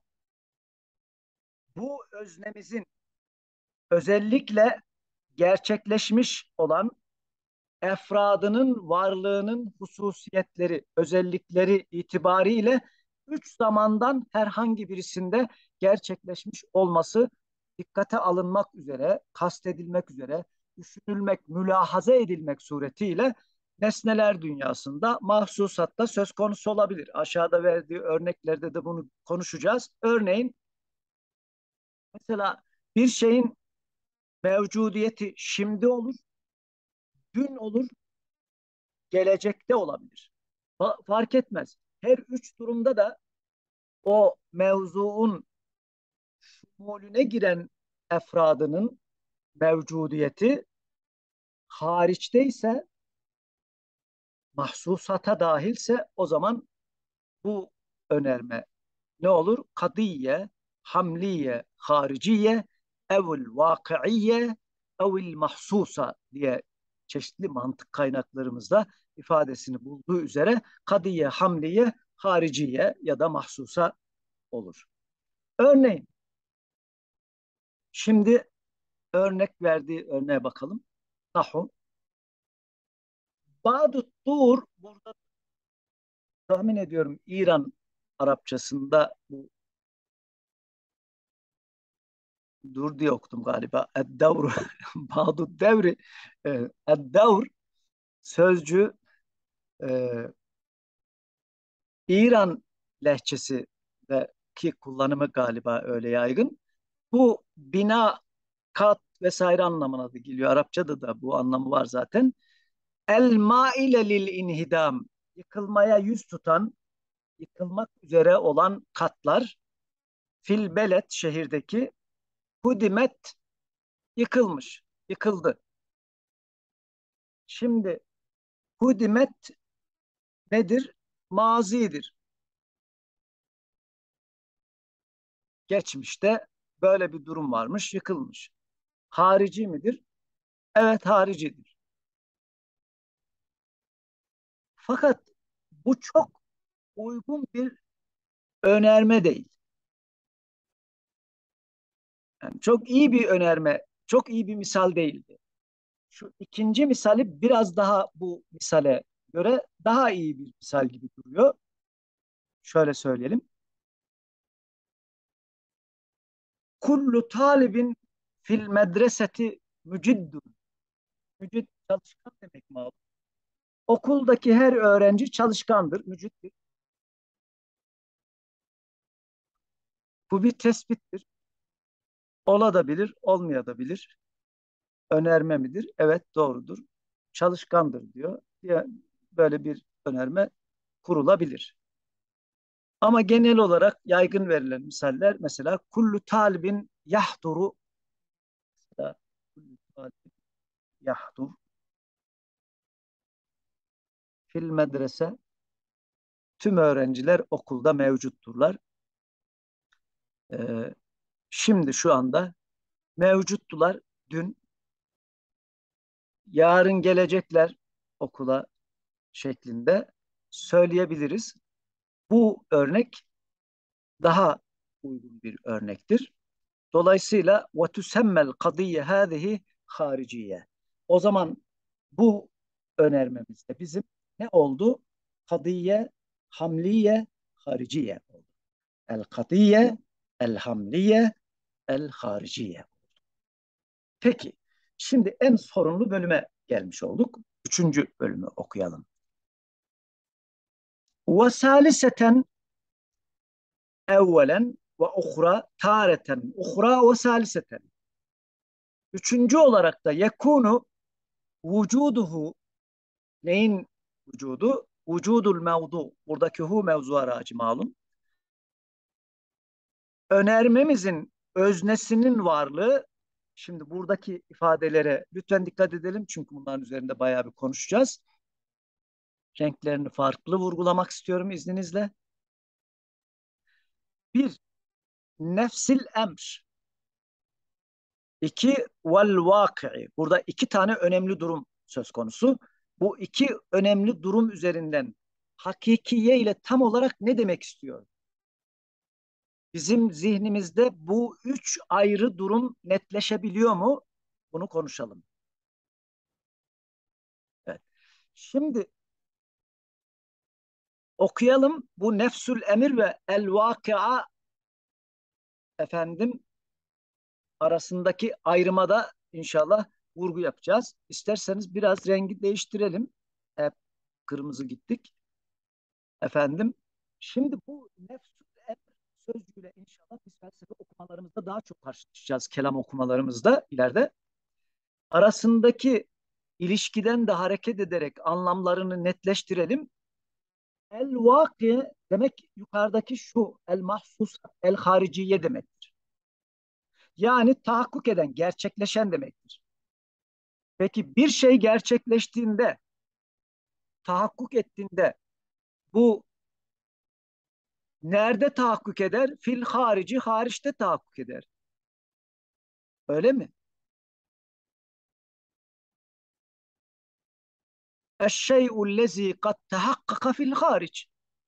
bu öznemizin özellikle gerçekleşmiş olan efradının varlığının hususiyetleri, özellikleri itibariyle üç zamandan herhangi birisinde gerçekleşmiş olması dikkate alınmak üzere, kastedilmek üzere, düşünülmek, mülahaza edilmek suretiyle nesneler dünyasında, mahsusatta söz konusu olabilir. Aşağıda verdiği örneklerde de bunu konuşacağız. Örneğin mesela bir şeyin mevcudiyeti şimdi olur, dün olur, gelecekte olabilir. Fark etmez. Her üç durumda da o mevzuun şumulüne giren efradının mevcudiyeti hariçte ise, mahsusata dahilse, o zaman bu önerme ne olur? Kadiye, hamliye, hariciye, evil vakiiye, evil mahsusa diye çeşitli mantık kaynaklarımızda ifadesini bulduğu üzere kadiye, hamliye, hariciye ya da mahsusa olur. Örneğin, şimdi örnek verdiği örneğe bakalım. Nahu. Ba'du tur, burada tahmin ediyorum İran Arapçasında bu dur diye okudum galiba. Eddevr, Ba'du devri, eddevr sözcüğü e, İran lehçesindeki kullanımı galiba öyle yaygın. Bu bina, kat vesaire anlamına da geliyor. Arapçada da bu anlamı var zaten. El maile lil inhidam, yıkılmaya yüz tutan, yıkılmak üzere olan katlar, fil belet, şehirdeki, hudimet, yıkılmış, yıkıldı. Şimdi hudimet nedir? Mazidir. Geçmişte böyle bir durum varmış, yıkılmış. Harici midir? Evet, haricidir. Fakat bu çok uygun bir önerme değil. Yani çok iyi bir önerme, çok iyi bir misal değildi. Şu ikinci misali biraz daha bu misale göre daha iyi bir misal gibi duruyor. Şöyle söyleyelim. Kullu talibin fil medreseti müciddun. Mücid çalışkan demek mi abi? Okuldaki her öğrenci çalışkandır, müciddir. Bu bir tespittir. Ola da bilir, olmaya da bilir. Önerme midir? Evet, doğrudur. Çalışkandır diyor. Ya, böyle bir önerme kurulabilir. Ama genel olarak yaygın verilen misaller mesela kullu talibin yahduru, kullu talibin yahdur fil medrese, tüm öğrenciler okulda mevcutturlar. Ee, Şimdi şu anda mevcuttular, dün, yarın gelecekler okula şeklinde söyleyebiliriz. Bu örnek daha uygun bir örnektir. Dolayısıyla ve tusemmel kadiye hâzihi hariciye. O zaman bu önermemizde bizim ne oldu? Kadiye, hamliye, hariciye oldu. El kadiye, el hamliye, el hariciye. Peki, şimdi en sorunlu bölüme gelmiş olduk. Üçüncü bölümü okuyalım. Ve saliseten evvelen ve uhra tareten uhra ve saliseten. Üçüncü olarak da yekunu vücuduhu, neyin vücudu? vücudul mevdu. Buradaki hu mevzu aracı malum. Önermemizin öznesinin varlığı. Şimdi buradaki ifadelere lütfen dikkat edelim çünkü bunların üzerinde bayağı bir konuşacağız. Renklerini farklı vurgulamak istiyorum izninizle. Bir, nefsil emr. İki, vel vaki'i. Burada iki tane önemli durum söz konusu. Bu iki önemli durum üzerinden hakikiye ile tam olarak ne demek istiyor? Bizim zihnimizde bu üç ayrı durum netleşebiliyor mu? Bunu konuşalım. Evet. Şimdi okuyalım bu nefsül emir ve el vakia efendim arasındaki ayrıma da inşallah vurgu yapacağız. İsterseniz biraz rengi değiştirelim. Hep kırmızı gittik. Efendim. Şimdi bu nefsül emr sözcüğüyle inşallah biz felsefe okumalarımızda daha çok karşılaşacağız. Kelam okumalarımızda ileride. Arasındaki ilişkiden de hareket ederek anlamlarını netleştirelim. El vaki demek yukarıdaki şu el mahsus el hariciye demektir. Yani tahakkuk eden, gerçekleşen demektir. Peki bir şey gerçekleştiğinde, tahakkuk ettiğinde bu nerede tahakkuk eder? Fil harici, hariçte tahakkuk eder. Öyle mi? Eşşey'u lezi kad tehakkaka fil hariç.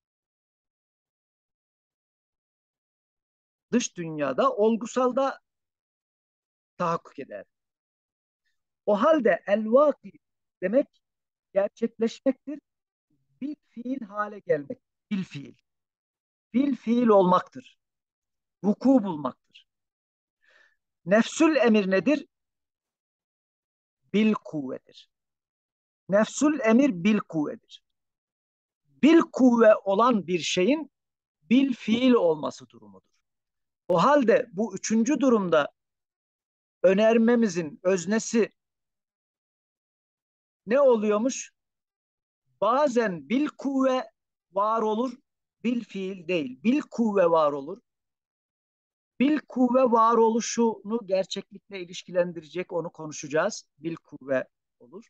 Dış dünyada, olgusalda tahakkuk eder. O halde el-vaki demek gerçekleşmektir. Bir fiil hale gelmek. Bil fiil. Bil fiil olmaktır. Vuku bulmaktır. Nefsül emir nedir? Bil kuvvedir. Nefsül emir bil kuvvedir. Bil kuvve olan bir şeyin bil fiil olması durumudur. O halde bu üçüncü durumda önermemizin öznesi ne oluyormuş? Bazen bil kuvve var olur, bil fiil değil. Bil kuvve var olur. Bil kuvve varoluşunu gerçeklikle ilişkilendirecek, onu konuşacağız. Bil kuvve olur.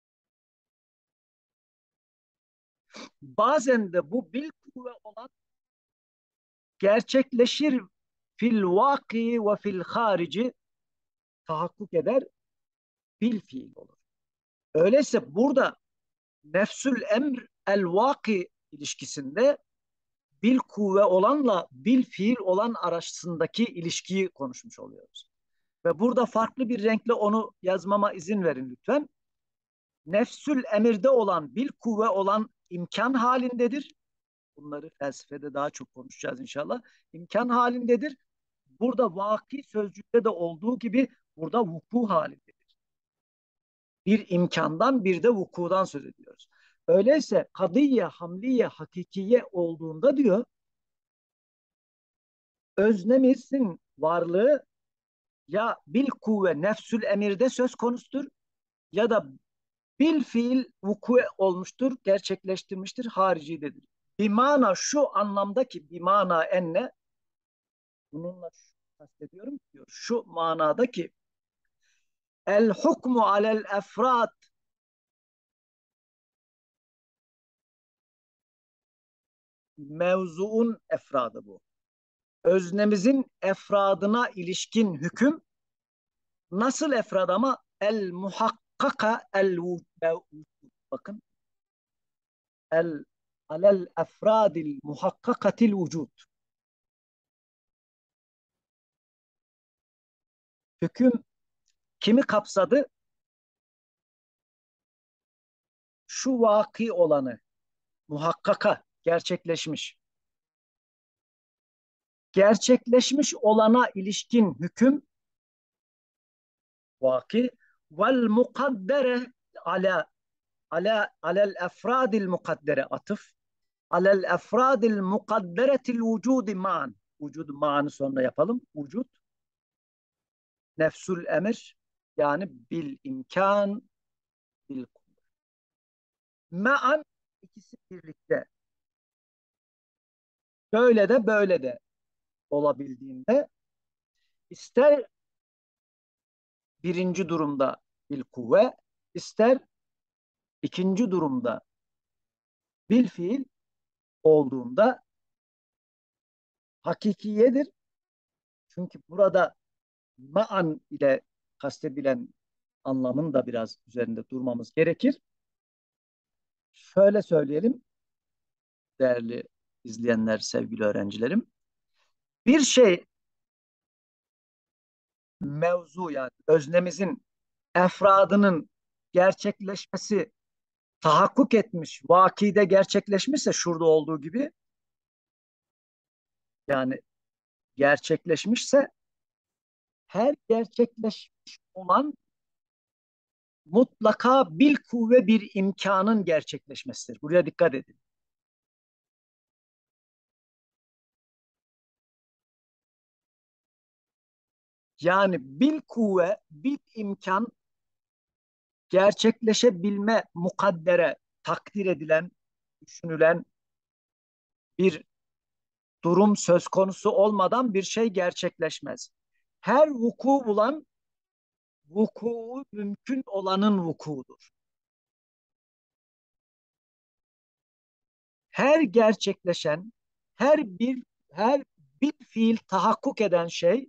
Bazen de bu bil kuvve olan gerçekleşir fil vaki ve fil harici tahakkuk eder, bil fiil olur. Öyleyse burada nefsül emr el vaki ilişkisinde bil kuvve olanla bil fiil olan arasındaki ilişkiyi konuşmuş oluyoruz. Ve burada farklı bir renkle onu yazmama izin verin lütfen. Nefsül emirde olan, bil kuvve olan imkan halindedir. Bunları felsefede daha çok konuşacağız inşallah. İmkan halindedir. Burada vaki sözcükte de olduğu gibi burada vuku halindedir. Bir imkandan bir de vukudan söz ediyoruz. Öyleyse kadiye, hamliye, hakikiye olduğunda diyor öznemizin varlığı ya bil kuvve nefsül emirde söz konusudur ya da bil fiil vuku olmuştur, gerçekleştirmiştir, haricidedir. Bimana şu anlamdaki bimana enne bununla kastediyorum diyor. Şu manadaki el hukmu alel efrad mevzuun efradı bu. Öznemizin efradına ilişkin hüküm nasıl efrad ama el muhakkaka el bakın el alel efradil muhakkakatil vücud. Hüküm kimi kapsadı? Şu vaki olanı, muhakkaka, gerçekleşmiş. Gerçekleşmiş olana ilişkin hüküm vaki vel mukaddere ala alel efradil mukaddere atıf alel efradil mukadderetil vücudi ma'an vücud ma'anı sonra yapalım vücud nefsül emir yani bil imkan bil ma'an ikisi birlikte böyle de böyle de olabildiğinde ister birinci durumda bil kuvve, ister ikinci durumda bil fiil olduğunda hakikiyedir. Çünkü burada ma'an ile kastedilen anlamın da biraz üzerinde durmamız gerekir. Şöyle söyleyelim değerli izleyenler, sevgili öğrencilerim. Bir şey mevzu yani öznemizin efradının gerçekleşmesi tahakkuk etmiş, vakide gerçekleşmişse şurada olduğu gibi yani gerçekleşmişse her gerçekleşmiş olan mutlaka bil kuvve bir imkanın gerçekleşmesidir. Buraya dikkat edin. Yani bil kuvve, bil imkan gerçekleşebilme mukaddere, takdir edilen, düşünülen bir durum söz konusu olmadan bir şey gerçekleşmez. Her vuku bulan vuku mümkün olanın vukuudur. Her gerçekleşen, her bir fiil tahakkuk eden şey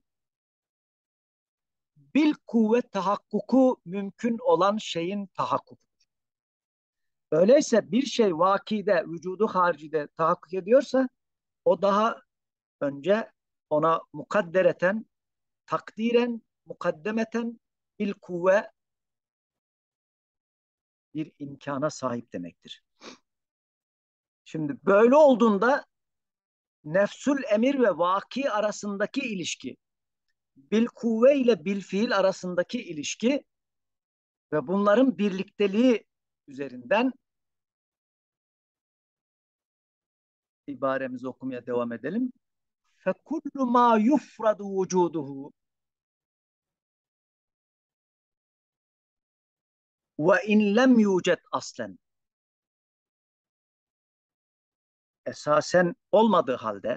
bil kuvvet tahakkuku mümkün olan şeyin tahakkuku. Öyleyse bir şey vakide, vücudu haricide tahakkuk ediyorsa o daha önce ona mukaddereten, takdiren, mukaddemeten bil kuvve bir imkana sahip demektir. Şimdi böyle olduğunda nefsül emir ve vaki arasındaki ilişki, bil kuvve ile bil fiil arasındaki ilişki ve bunların birlikteliği üzerinden ibaremizi okumaya devam edelim. فَكُلُّ مَا يُفْرَدُ وُجُودُهُ وَاِنْ لَمْ يُوجَدْ aslen. Esasen olmadığı halde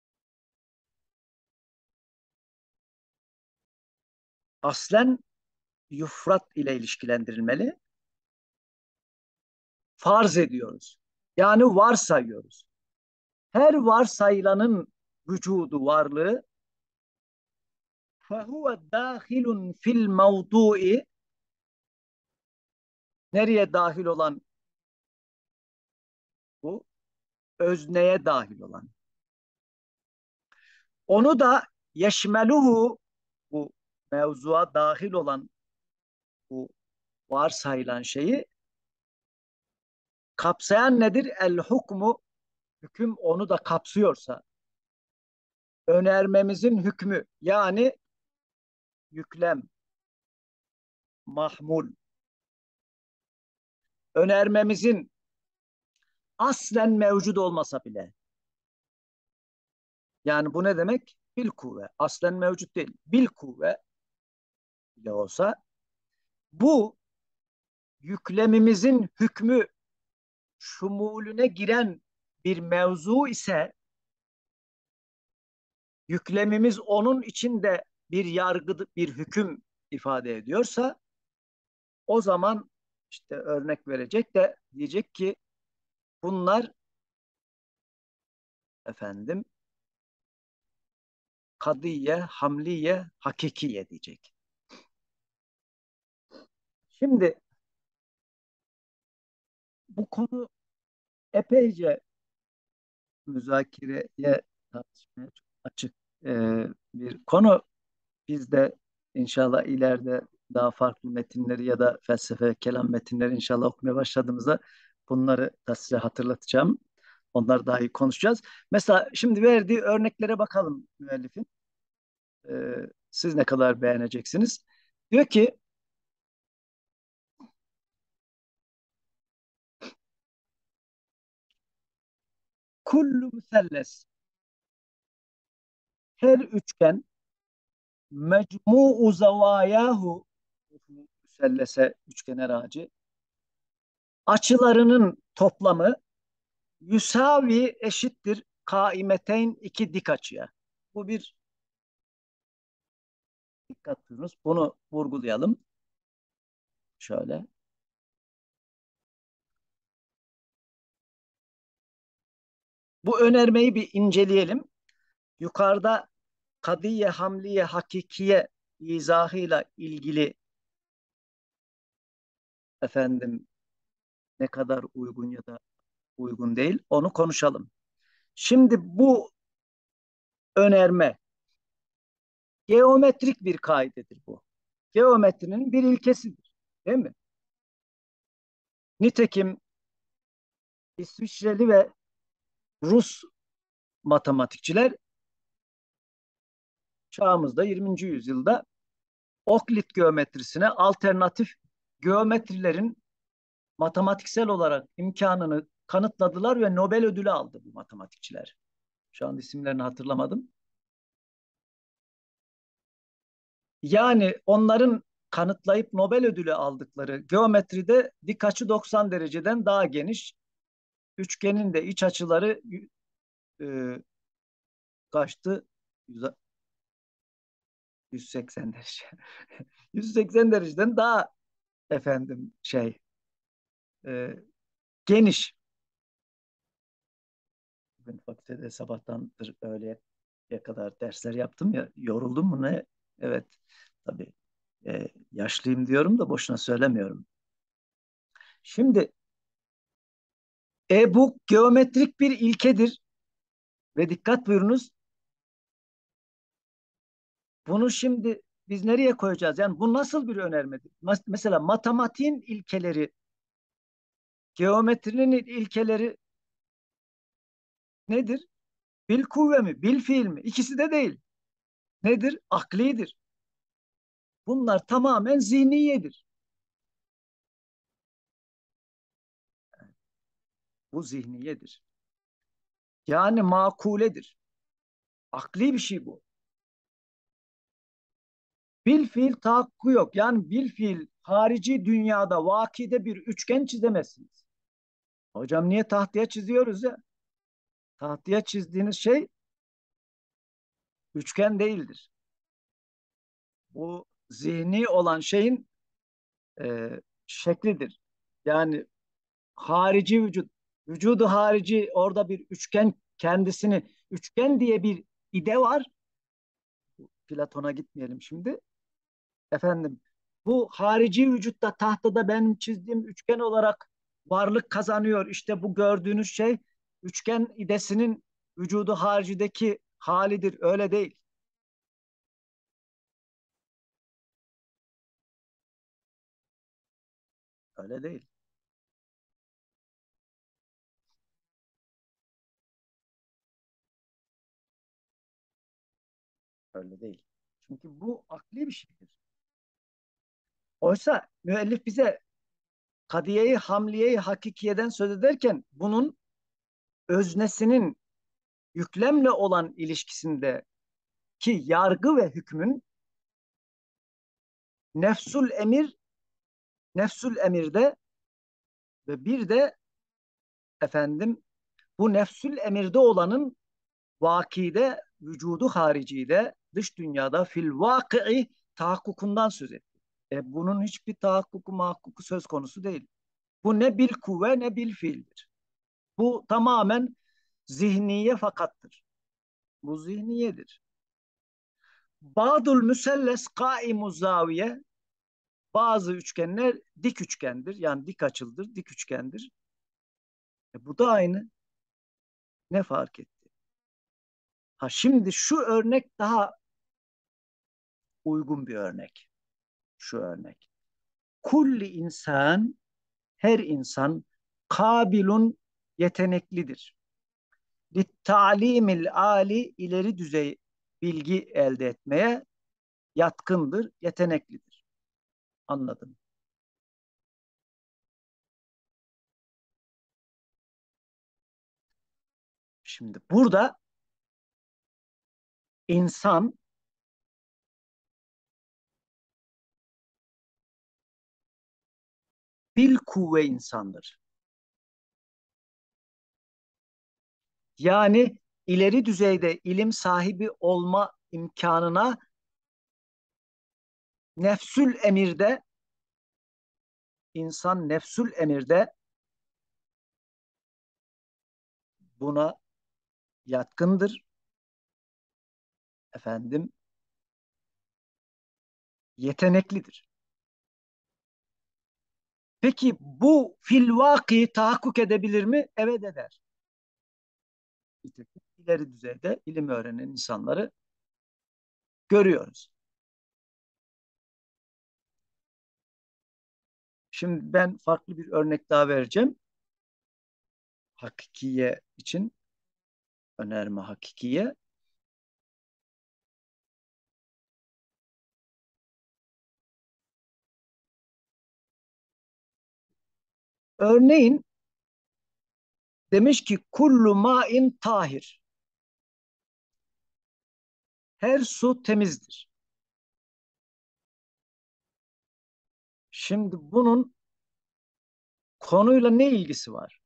aslen yufrat ile ilişkilendirilmeli. Farz ediyoruz. Yani varsayıyoruz. Her varsayılanın vücudu, varlığı فَهُوَ دَاخِلٌ fil الْمَوْضُوءِ nereye dahil olan bu? Özneye dahil olan. Onu da yeşmeluhu bu mevzuya dahil olan bu varsayılan şeyi kapsayan nedir? El hukmu hüküm onu da kapsıyorsa önermemizin hükmü yani yüklem, mahmul önermemizin aslen mevcut olmasa bile yani bu ne demek? Bil kuvve. Aslen mevcut değil. Bil kuvve bile olsa bu yüklemimizin hükmü şumulüne giren bir mevzu ise yüklemimiz onun içinde bir yargı, bir hüküm ifade ediyorsa o zaman işte örnek verecek de diyecek ki bunlar efendim kadiye, hamliye, hakikiye diyecek. Şimdi bu konu epeyce müzakereye tartışmaya çok açık bir konu. Biz de inşallah ileride daha farklı metinleri ya da felsefe, kelam metinleri inşallah okumaya başladığımızda bunları da size hatırlatacağım. Onları daha iyi konuşacağız. Mesela şimdi verdiği örneklere bakalım müellifin. Siz ne kadar beğeneceksiniz? Diyor ki kullu müselles her üçgen mecmu'u zavayahu müsellese üçgene raci açılarının toplamı yüsavi eşittir kaimeteyn iki dik açıya. Bu bir dikkat buyurunuz. Bunu vurgulayalım. Şöyle. Bu önermeyi bir inceleyelim. Yukarıda kadiye, hamliye, hakikiye izahıyla ilgili efendim ne kadar uygun ya da uygun değil onu konuşalım. Şimdi bu önerme geometrik bir kaidedir bu. Geometrinin bir ilkesidir. Değil mi? Nitekim İsviçreli ve Rus matematikçiler çağımızda 20. yüzyılda Oklit geometrisine alternatif geometrilerin matematiksel olarak imkanını kanıtladılar ve Nobel ödülü aldı bu matematikçiler. Şu an isimlerini hatırlamadım. Yani onların kanıtlayıp Nobel ödülü aldıkları geometride dik açı 90 dereceden daha geniş. Üçgenin de iç açıları e, kaçtı? 180 derece. 180 dereceden daha efendim e, geniş. Ben fakültede sabahtandır öğleye kadar dersler yaptım ya yoruldum mu ne? Evet tabii yaşlıyım diyorum da boşuna söylemiyorum. Şimdi bu geometrik bir ilkedir ve dikkat buyurunuz bunu şimdi biz nereye koyacağız? Yani bu nasıl bir önermedir? Mesela matematiğin ilkeleri, geometrinin ilkeleri nedir? Bil kuvve mi? Bil fiil mi? İkisi de değil. Nedir? Aklidir. Bunlar tamamen zihniyedir. Bu zihniyedir. Yani makuledir. Akli bir şey bu. Bil fiil tahakkuk yok. Yani bil fiil harici dünyada vakide bir üçgen çizemezsiniz. Hocam niye tahtaya çiziyoruz ya? Tahtaya çizdiğiniz şey üçgen değildir. Bu zihni olan şeyin e, şeklidir. Yani harici vücut, vücudu harici orada bir üçgen kendisini, üçgen diye bir ide var. Platon'a gitmeyelim şimdi. Efendim bu harici vücutta tahtada benim çizdiğim üçgen olarak varlık kazanıyor. İşte bu gördüğünüz şey üçgen idesinin vücudu haricideki halidir. Öyle değil. Öyle değil. Öyle değil. Çünkü bu akli bir şeydir. Oysa müellif bize kadiyeyi, hamliyeyi, hakikiyeden söz ederken bunun öznesinin yüklemle olan ilişkisinde ki yargı ve hükmün nefsul emir, nefsul emirde ve bir de efendim bu nefsül emirde olanın vakide, vücudu haricide, dış dünyada fil vakıi tahakkukundan söz etti. Bunun hiçbir tahakkuku mahakkuku söz konusu değil. Bu ne bil kuvve ne bil fiildir. Bu tamamen zihniye fakattır. Bu zihniyedir. Ba'dul müselles kaimu zaviye bazı üçgenler dik üçgendir. Yani dik açıldır, dik üçgendir. Bu da aynı. Ne fark etti? Ha şimdi şu örnek daha uygun bir örnek. Şu örnek. Kulli insan, her insan kabilun yeteneklidir. Littalimil ali ileri düzey bilgi elde etmeye yatkındır, yeteneklidir. Anladım. Şimdi burada insan bil kuvve insandır. Yani ileri düzeyde ilim sahibi olma imkanına nefsül emirde, insan nefsül emirde buna yatkındır. Efendim, yeteneklidir. Peki bu filvaki tahakkuk edebilir mi? Evet eder. İleri düzeyde ilim öğrenen insanları görüyoruz. Şimdi ben farklı bir örnek daha vereceğim. Hakikiye için önerme hakikiye. Örneğin demiş ki kullu ma'in tahir. Her su temizdir. Şimdi bunun konuyla ne ilgisi var?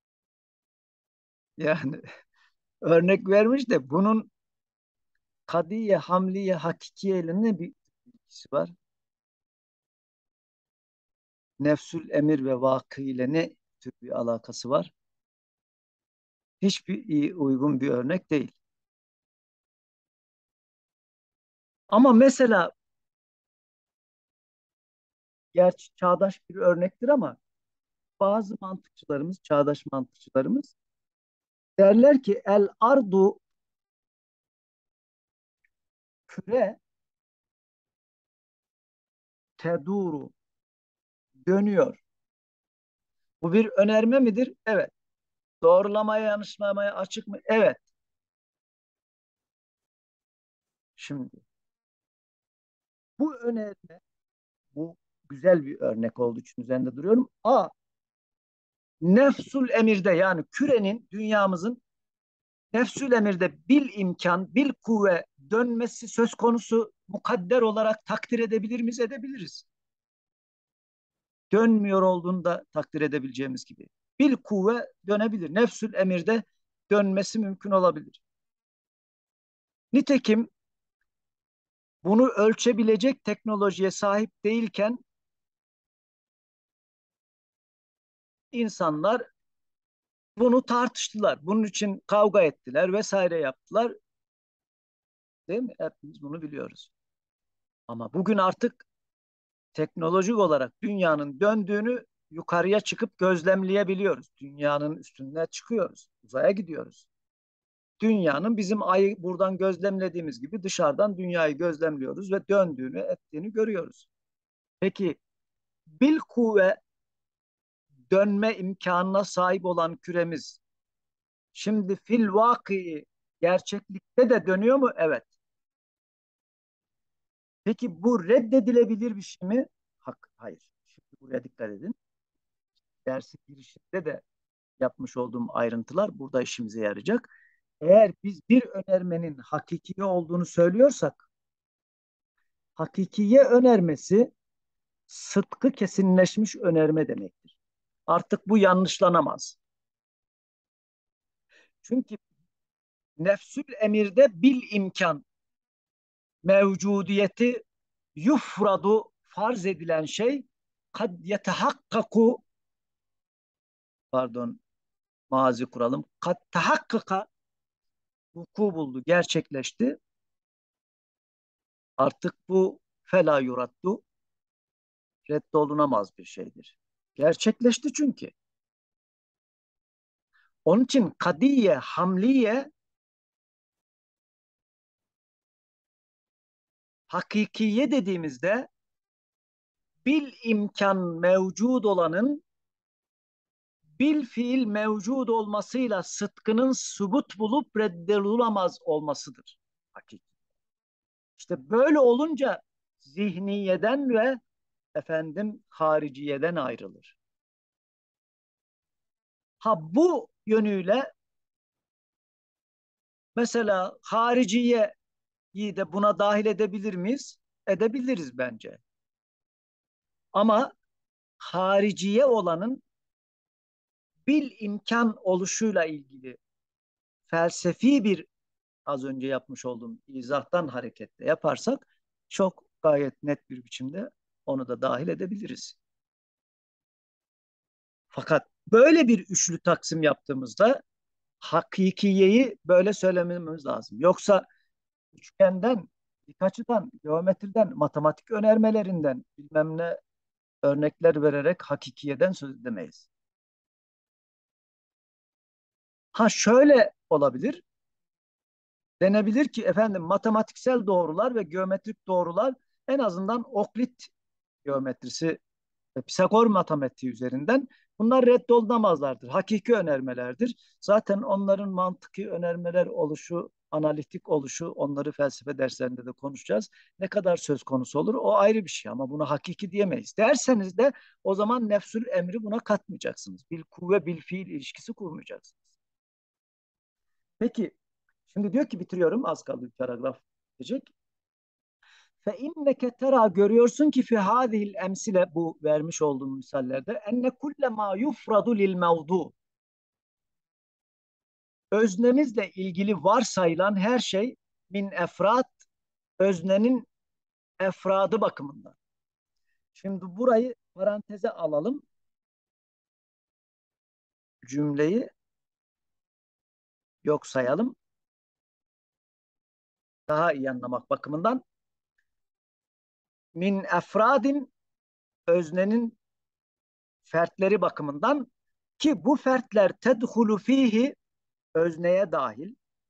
Yani örnek vermiş de bunun kadiye, hamliye, hakikiye ile ne bir ilgisi var? Nefsül emir ve vakı ile ne tür bir alakası var? Hiçbir iyi, uygun bir örnek değil. Ama mesela gerçi çağdaş bir örnektir ama bazı mantıkçılarımız, çağdaş mantıkçılarımız derler ki el ardu küre teduru dönüyor. Bu bir önerme midir? Evet. Doğrulamaya, yanlışlamaya açık mı? Evet. Şimdi bu önerme, bu güzel bir örnek olduğu için üzerinde duruyorum. A, nefsul emirde yani kürenin, dünyamızın nefsül emirde bil imkan, bil kuvve dönmesi söz konusu mukadder olarak takdir edebilir miyiz? Edebiliriz. Dönmüyor olduğunu da takdir edebileceğimiz gibi. Bil kuvve dönebilir. Nefsül emirde dönmesi mümkün olabilir. Nitekim bunu ölçebilecek teknolojiye sahip değilken insanlar bunu tartıştılar. Bunun için kavga ettiler vesaire yaptılar. Değil mi? Hepimiz bunu biliyoruz. Ama bugün artık teknolojik olarak dünyanın döndüğünü yukarıya çıkıp gözlemleyebiliyoruz. Dünyanın üstüne çıkıyoruz. Uzaya gidiyoruz. Dünyanın bizim ayı buradan gözlemlediğimiz gibi dışarıdan dünyayı gözlemliyoruz ve döndüğünü, ettiğini görüyoruz. Peki bil kuvve dönme imkanına sahip olan küremiz şimdi fil vakı gerçeklikte de dönüyor mu? Evet. Peki bu reddedilebilir bir şey mi? Hayır. Şimdi buraya dikkat edin. Dersin girişinde de yapmış olduğum ayrıntılar burada işimize yarayacak. Eğer biz bir önermenin hakiki olduğunu söylüyorsak, hakikiye önermesi sıdkı kesinleşmiş önerme demektir. Artık bu yanlışlanamaz. Çünkü nefsül emirde bil imkan mevcudiyeti yufradu farz edilen şey kad yetehakkaku pardon mazi kuralım kad tahakkaka vuku buldu gerçekleşti artık bu fela yuraddu reddolunamaz bir şeydir. Gerçekleşti çünkü. Onun için kadiye, hamliye hakikiye dediğimizde bil imkan mevcud olanın bil fiil mevcud olmasıyla sıdkının subut bulup reddedilemez olmasıdır. Hakiki. İşte böyle olunca zihniyeden ve efendim hariciyeden ayrılır. Ha bu yönüyle mesela hariciyeyi de buna dahil edebilir miyiz? Edebiliriz bence. Ama hariciye olanın bil imkan oluşuyla ilgili felsefi bir az önce yapmış olduğum izahtan hareketle yaparsak çok gayet net bir biçimde onu da dahil edebiliriz. Fakat böyle bir üçlü taksim yaptığımızda hakikiyeyi böyle söylememiz lazım. Yoksa üçgenden, dik açıdan, geometriden, matematik önermelerinden bilmem ne örnekler vererek hakikiyeden söz edemeyiz. Ha şöyle olabilir. Denebilir ki efendim matematiksel doğrular ve geometrik doğrular en azından Oklit geometrisi ve Pisagor matematiği üzerinden bunlar reddolunamazlardır. Hakiki önermelerdir. Zaten onların mantıki önermeler oluşu, analitik oluşu onları felsefe derslerinde de konuşacağız. Ne kadar söz konusu olur o ayrı bir şey ama buna hakiki diyemeyiz. Derseniz de o zaman nefsül emri buna katmayacaksınız. Bil kuvve bil fiil ilişkisi kurmayacaksınız. Peki şimdi diyor ki bitiriyorum az kaldı bir paragraf diyecek. Fe inneke tera görüyorsun ki fi hadihil emsile bu vermiş olduğum misallerde enne kulle ma yufradu lil mevdu öznemizle ilgili varsayılan her şey min efrat öznenin efradı bakımından. Şimdi burayı paranteze alalım. Cümleyi yok sayalım. Daha iyi anlamak bakımından. Min efradin öznenin fertleri bakımından ki bu fertler tedhulu fihi özneye dahil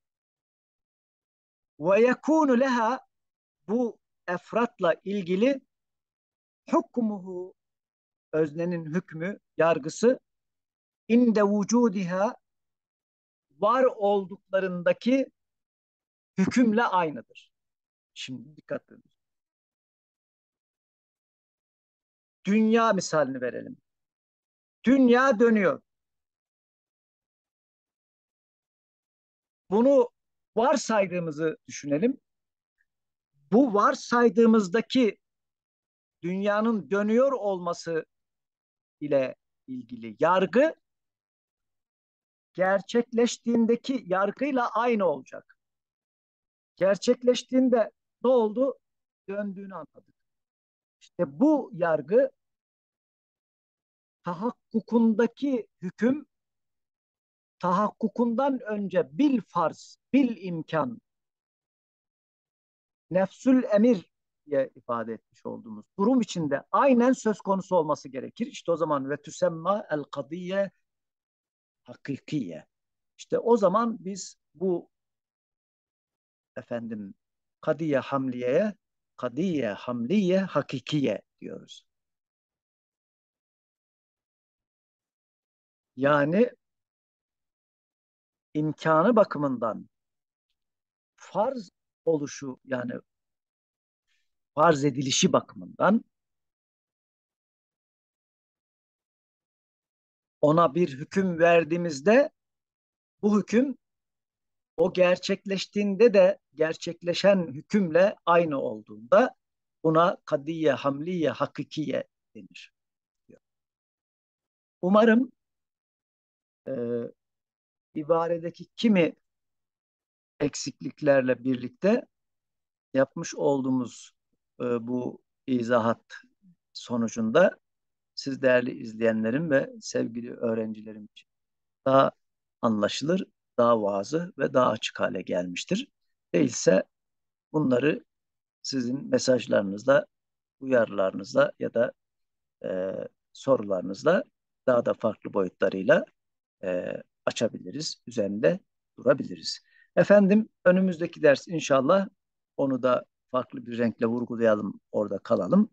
ve yekunu leha bu efratla ilgili hukmuhu öznenin hükmü, yargısı inde vücudiha var olduklarındaki hükümle aynıdır. Şimdi dikkat edin. Dünya misalini verelim. Dünya dönüyor. Bunu varsaydığımızı düşünelim. Bu varsaydığımızdaki dünyanın dönüyor olması ile ilgili yargı gerçekleştiğindeki yargıyla aynı olacak. Gerçekleştiğinde ne oldu? Döndüğünü anladık. İşte bu yargı tahakkukundaki hüküm tahakkukundan önce bil farz, bil imkan, nefsül emir diye ifade etmiş olduğumuz durum içinde aynen söz konusu olması gerekir. İşte o zaman ve tüsemma el kadiye hakikiye. İşte o zaman biz bu efendim kadiye hamliye hakikiye diyoruz. Yani imkanı bakımından farz oluşu yani farz edilişi bakımından ona bir hüküm verdiğimizde bu hüküm o gerçekleştiğinde de gerçekleşen hükümle aynı olduğunda buna kadiye, hamliye, hakikiye denir. Umarım e, ibaredeki kimi eksikliklerle birlikte yapmış olduğumuz bu izahat sonucunda siz değerli izleyenlerim ve sevgili öğrencilerim için daha anlaşılır, daha vazı ve daha açık hale gelmiştir. Değilse bunları sizin mesajlarınızla, uyarılarınızla ya da e, sorularınızla daha da farklı boyutlarıyla açabiliriz, üzerinde durabiliriz. Efendim önümüzdeki ders inşallah onu da farklı bir renkle vurgulayalım, orada kalalım.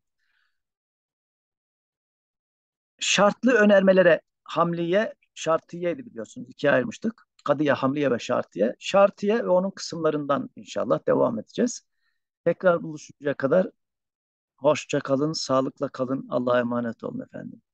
Şartlı önermelere hamliye, şartiyeydi biliyorsunuz. İkiye ayırmıştık. Kadiye, hamliye ve şartiye. Şartiye ve onun kısımlarından inşallah devam edeceğiz. Tekrar buluşuncaya kadar hoşça kalın, sağlıkla kalın. Allah'a emanet olun efendim.